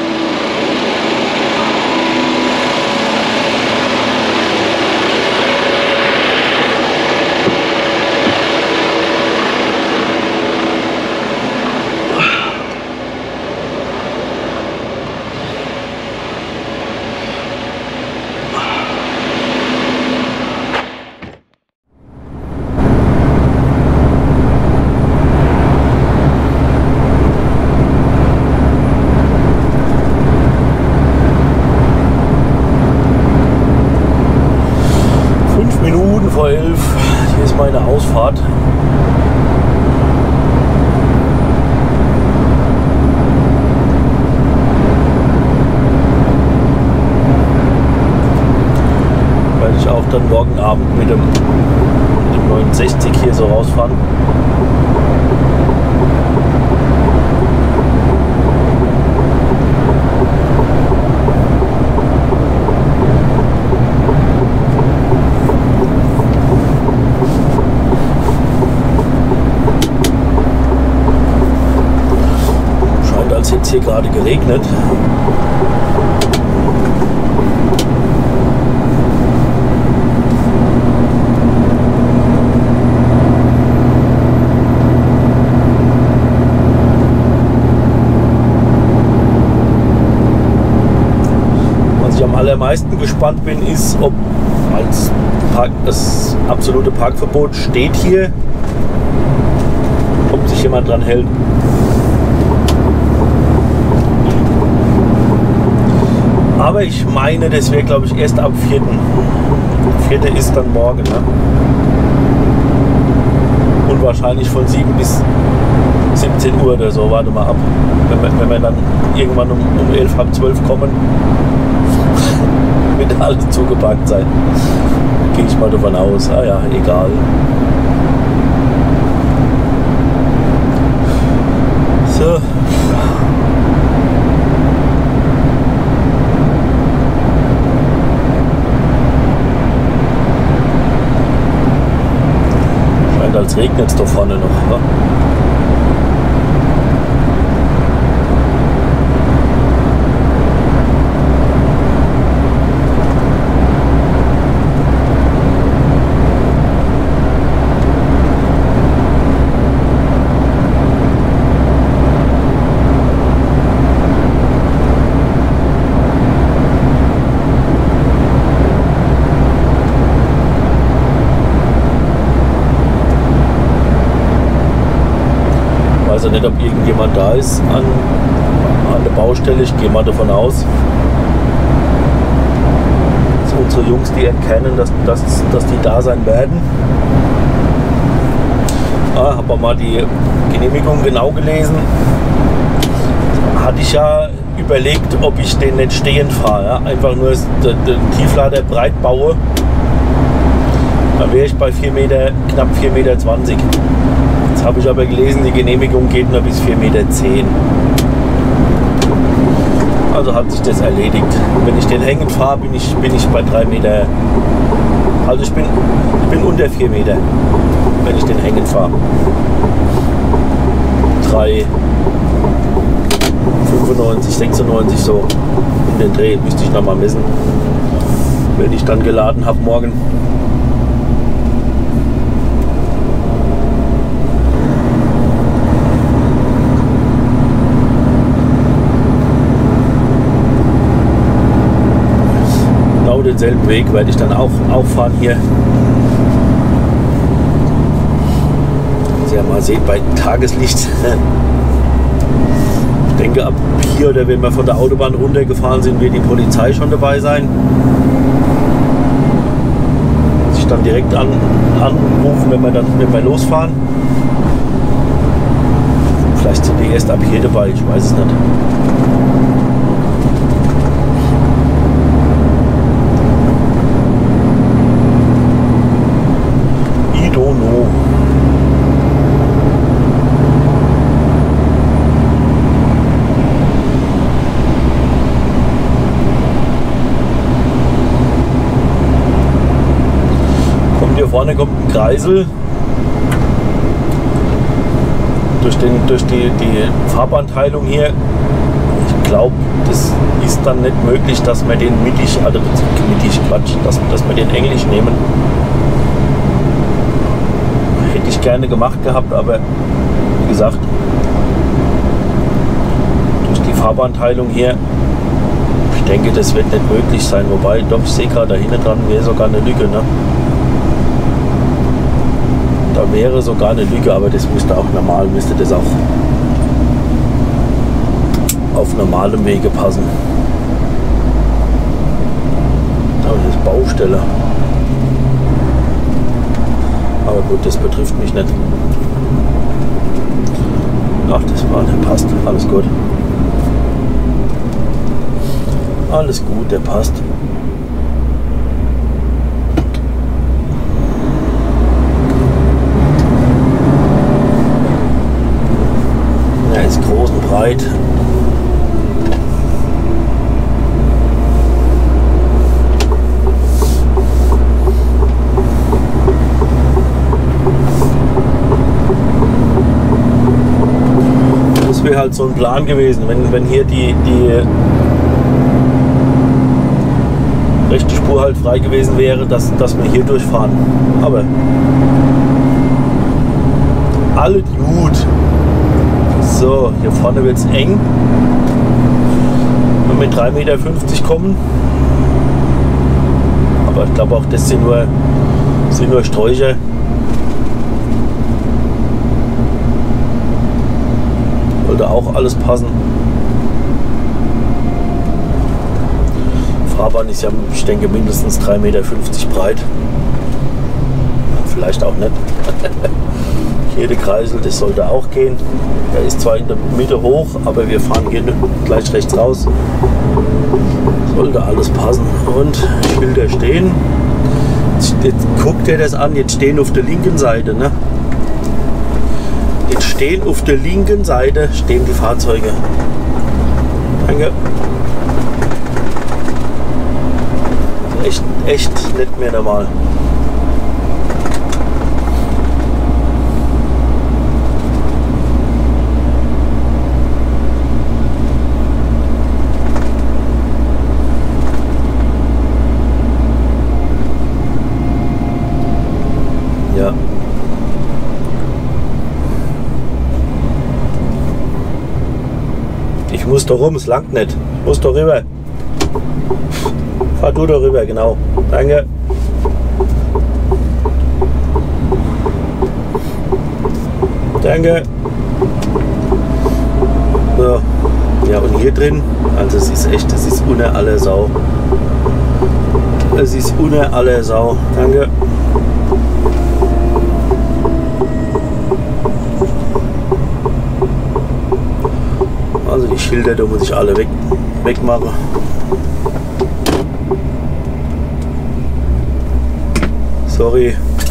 Vor elf, hier ist meine Ausfahrt. Werde ich auch dann morgen Abend mit dem, mit dem neunundsechzig hier so rausfahren. Scheint, als hätte es hier gerade geregnet. Am allermeisten gespannt bin, ist, ob als Park, das absolute Parkverbot steht hier, ob sich jemand dran hält. Aber ich meine, das wäre, glaube ich, erst ab vierten vierte ist dann morgen. Ne? Und wahrscheinlich von sieben bis siebzehn Uhr oder so. Warte mal ab. Wenn wir, wenn wir dann irgendwann um, um elf, halb zwölf kommen, wird alles zugepackt sein. Gehe ich mal davon aus. Ah ja, egal. So. Scheint, als regnet es da vorne noch. Ne? Also nicht, ob irgendjemand da ist an, an der Baustelle. Ich gehe mal davon aus. Das sind unsere Jungs, die erkennen, dass, dass, dass die da sein werden. Ah, habe mal die Genehmigung genau gelesen. Hatte ich ja überlegt, ob ich den nicht stehend fahre. Ja? Einfach nur den, den Tieflader breit baue. Dann wäre ich bei vier Meter, knapp vier Meter zwanzig. Jetzt habe ich aber gelesen, die Genehmigung geht nur bis vier Meter zehn. Also hat sich das erledigt. Wenn ich den hängend fahre, bin ich, bin ich bei drei Meter. Also ich bin, ich bin unter vier Meter, wenn ich den hängend fahre. drei fünfundneunzig, sechsundneunzig so um den Dreh. Müsste ich nochmal messen, wenn ich dann geladen habe morgen. Denselben Weg werde ich dann auch auffahren hier. Sie ja mal sehen bei Tageslicht. Ich denke, ab hier oder wenn wir von der Autobahn runtergefahren sind, wird die Polizei schon dabei sein. Sich dann direkt an, anrufen, wenn wir dann wenn wir losfahren. Vielleicht sind die erst ab hier dabei, ich weiß es nicht. Vorne kommt ein Kreisel. Durch, den, durch die, die Fahrbahnteilung hier. Ich glaube, das ist dann nicht möglich, dass wir den mittig, also mittig Quatsch, dass, dass wir den Englisch nehmen. Hätte ich gerne gemacht gehabt, aber wie gesagt, durch die Fahrbahnteilung hier, ich denke, das wird nicht möglich sein. Wobei, doch, ich sehe gerade da hinten dran wäre sogar eine Lücke. Ne? Da wäre sogar eine Lücke, aber das müsste auch normal, müsste das auch auf normalem Wege passen. Da ist Baustelle. Aber gut, das betrifft mich nicht. Ach, das war, der passt. Alles gut. Alles gut, der passt. wäre halt so ein Plan gewesen, wenn, wenn hier die, die rechte Spur halt frei gewesen wäre, dass, dass wir hier durchfahren. Aber alle gut. So, hier vorne wird es eng. Wenn wir mit drei Meter fünfzig kommen. Aber ich glaube auch, das sind nur, sind nur Sträucher. Sollte auch alles passen. Fahrbahn ist ja, ich denke, mindestens drei Meter fünfzig breit. Vielleicht auch nicht. Jede Kreisel, das sollte auch gehen. Er ist zwar in der Mitte hoch, aber wir fahren hier gleich rechts raus. Sollte alles passen. Und Schilder stehen. Jetzt, jetzt guckt ihr das an, jetzt stehen auf der linken Seite. Ne? Jetzt stehen auf der linken Seite stehen die Fahrzeuge. Danke. Echt, echt nicht mehr normal. Ja. Ich muss da rum, es langt nicht. Ich muss da rüber. Fahr du da rüber, genau. Danke. Danke. So. Ja, und hier drin, also es ist echt, es ist unter aller Sau. Es ist unter aller Sau. Danke. Also die Schilder, da muss ich alle weg, wegmachen. Sorry.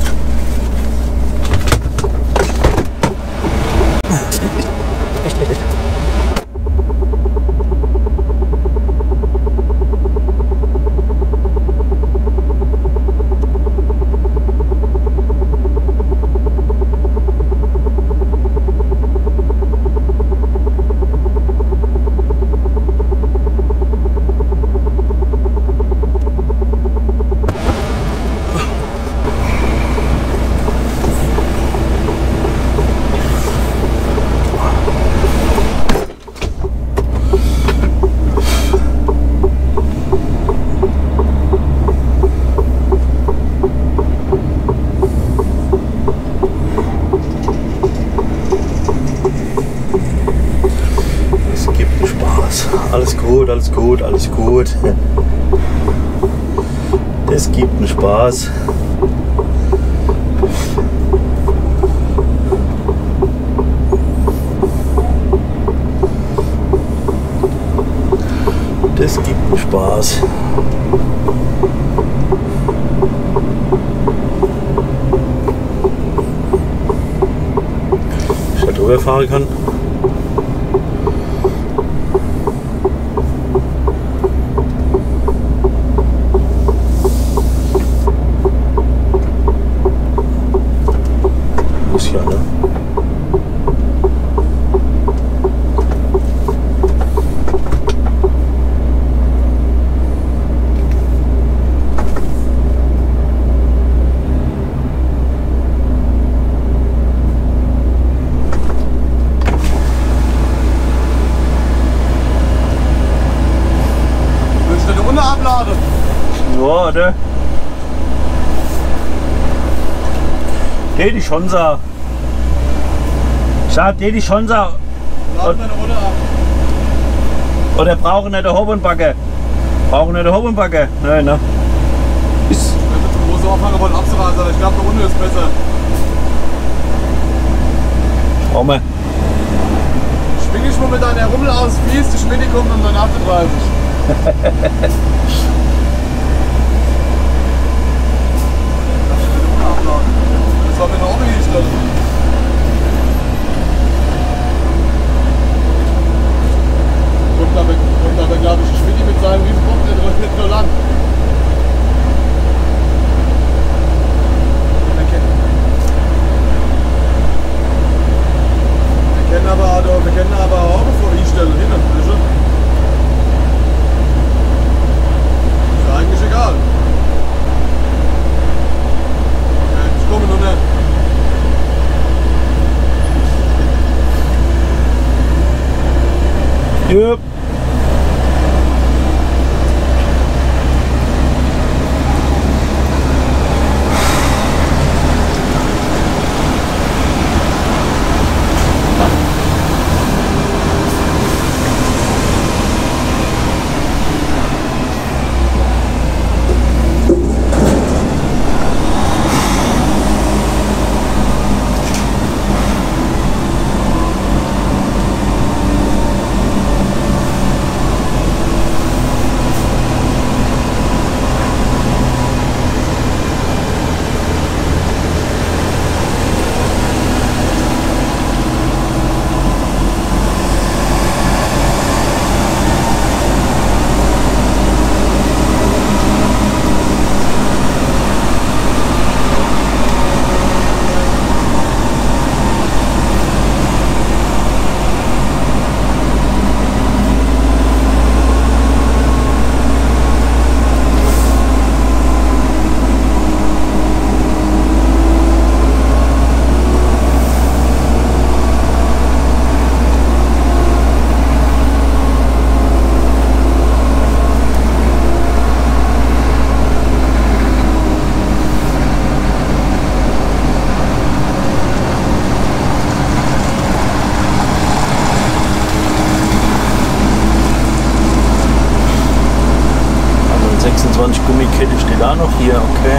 Alles gut, alles gut, alles gut. Das gibt einen Spaß. Das gibt einen Spaß. Ich da drüber fahren kann. Ja, oder? Die schon so. Schaut, die schon so. Oder brauchen nicht eine Hobenbacke? Brauchen nicht eine Hobenbacke? Nein, ne? Ist. Eine große Auflage von abzurasen, aber ich glaube, eine Runde ist besser. Schau mal. Schwing ich mal mit einer Rummel aus, wie ist die Schmiede kommt um neun achtunddreißig. Das war mir noch nicht drin. Kommt aber, kommt aber glaube ich, Schmiedi mit seinem Riesenbock, der drückt nicht nur lang. Wir kennen aber, wir kennen aber auch Ja. Gummikette steht da noch hier, okay.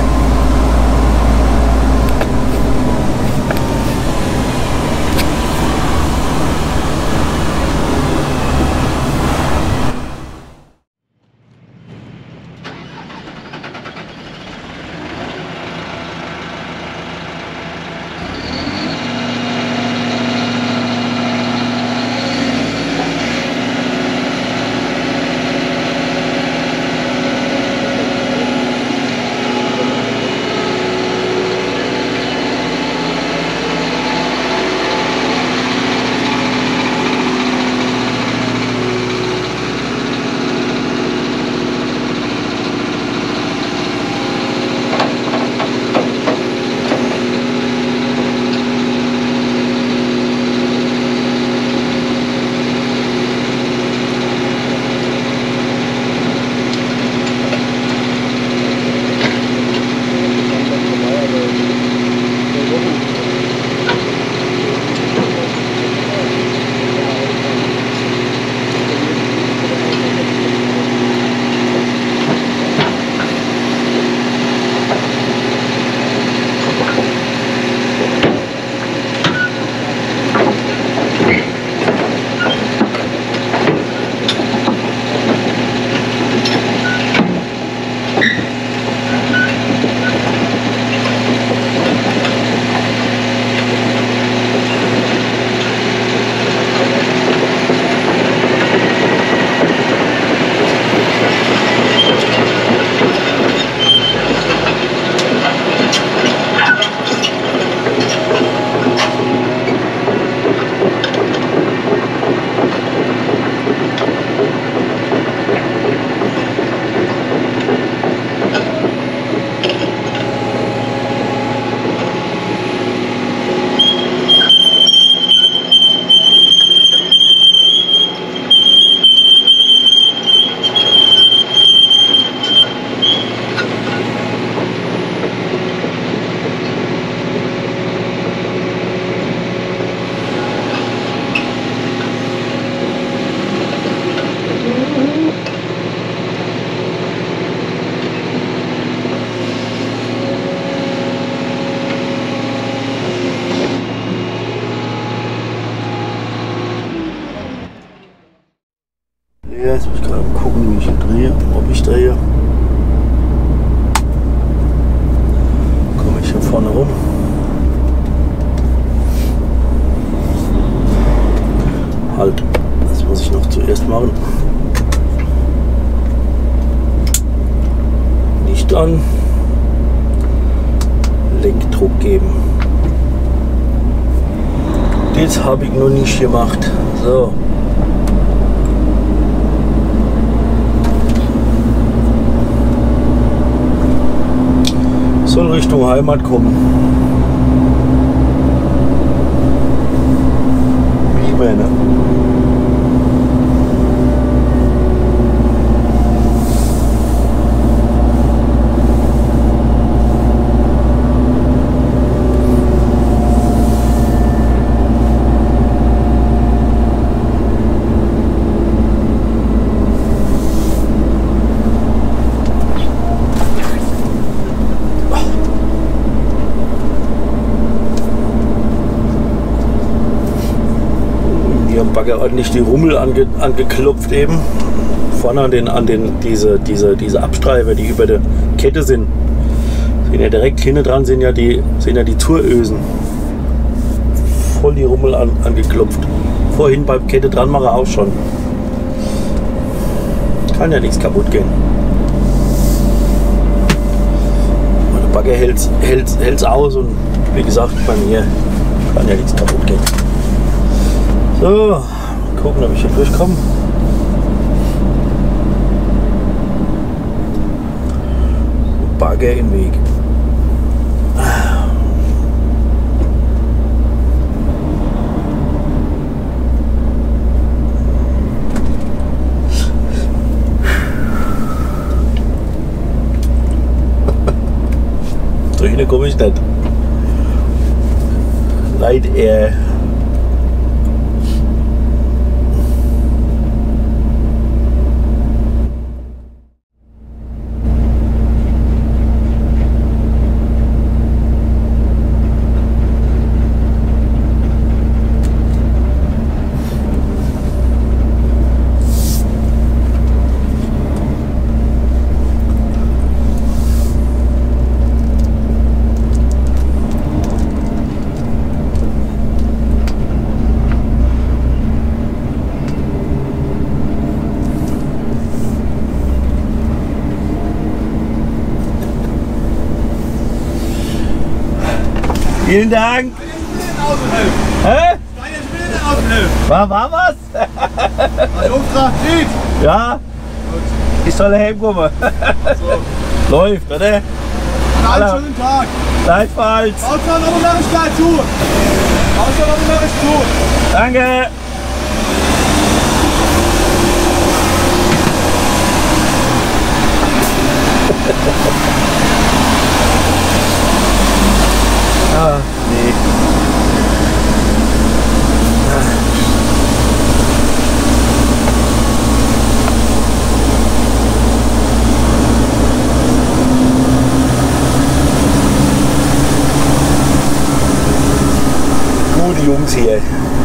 Ja, jetzt muss ich gerade gucken, wie ich hier drehe, ob ich drehe. Komme ich hier vorne rum. Halt, das muss ich noch zuerst machen. Licht an. Lenkdruck geben. Das habe ich noch nicht gemacht. So. Soll Richtung Heimat kommen. Wie immer, ne? Bagger ordentlich die Rummel ange, angeklopft eben. Vorne an den, an den diese, diese, diese Abstreifer, die über der Kette sind. Sehen ja direkt hinten dran sind ja die, sind ja die Zurösen. Voll die Rummel an, angeklopft. Vorhin beim Kette dran mache auch schon. Kann ja nichts kaputt gehen. Und der Bagger hält es aus und wie gesagt, bei mir kann ja nichts kaputt gehen. So, mal gucken, ob ich hier durchkomme. Bagger im Weg. So hin komme ich nicht. Leid er. Vielen Dank. Hä? War, war was? Ein Auftrag geht. Ja. Ich soll heimkommen. So. Läuft, oder? Einen schönen Tag. Gleichfalls. Ausfahrt noch eine Stelle zu. Ausfahrt noch eine zu. Danke. Ah, nee. Gute Jungs hier.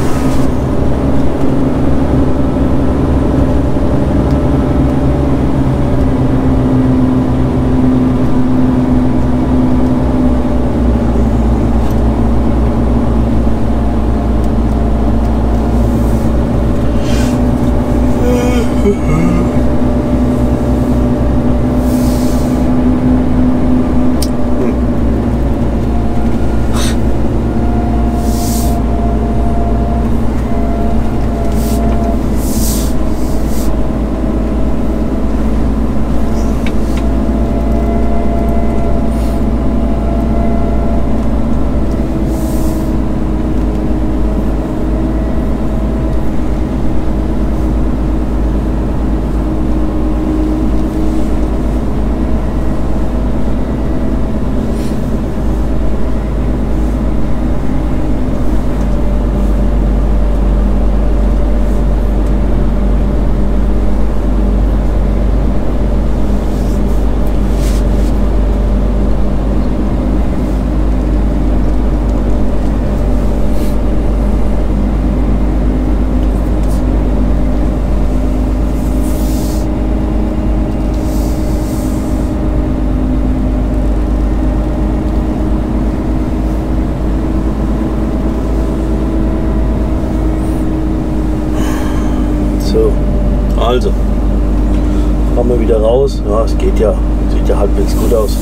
Also, fahren wir wieder raus. Ja, es geht ja. Sieht ja halbwegs gut aus.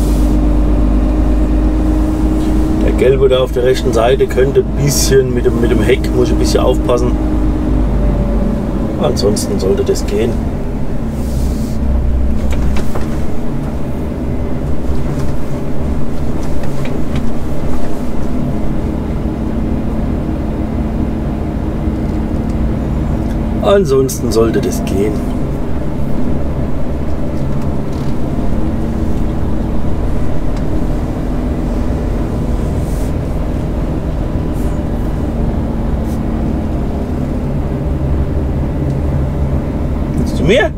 Der Gelbe da auf der rechten Seite könnte ein bisschen mit dem, mit dem Heck, muss ich ein bisschen aufpassen. Ansonsten sollte das gehen. Ansonsten sollte das gehen. Bist du mir?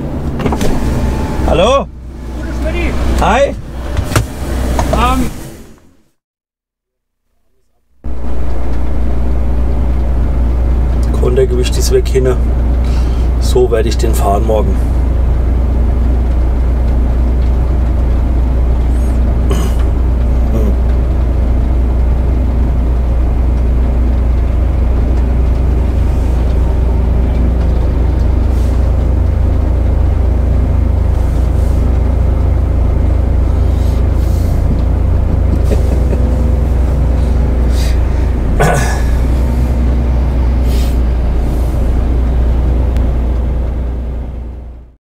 Hallo? Gute Schmidt. Hi. Ähm, Gewicht ist weg hinne. So werde ich den fahren morgen.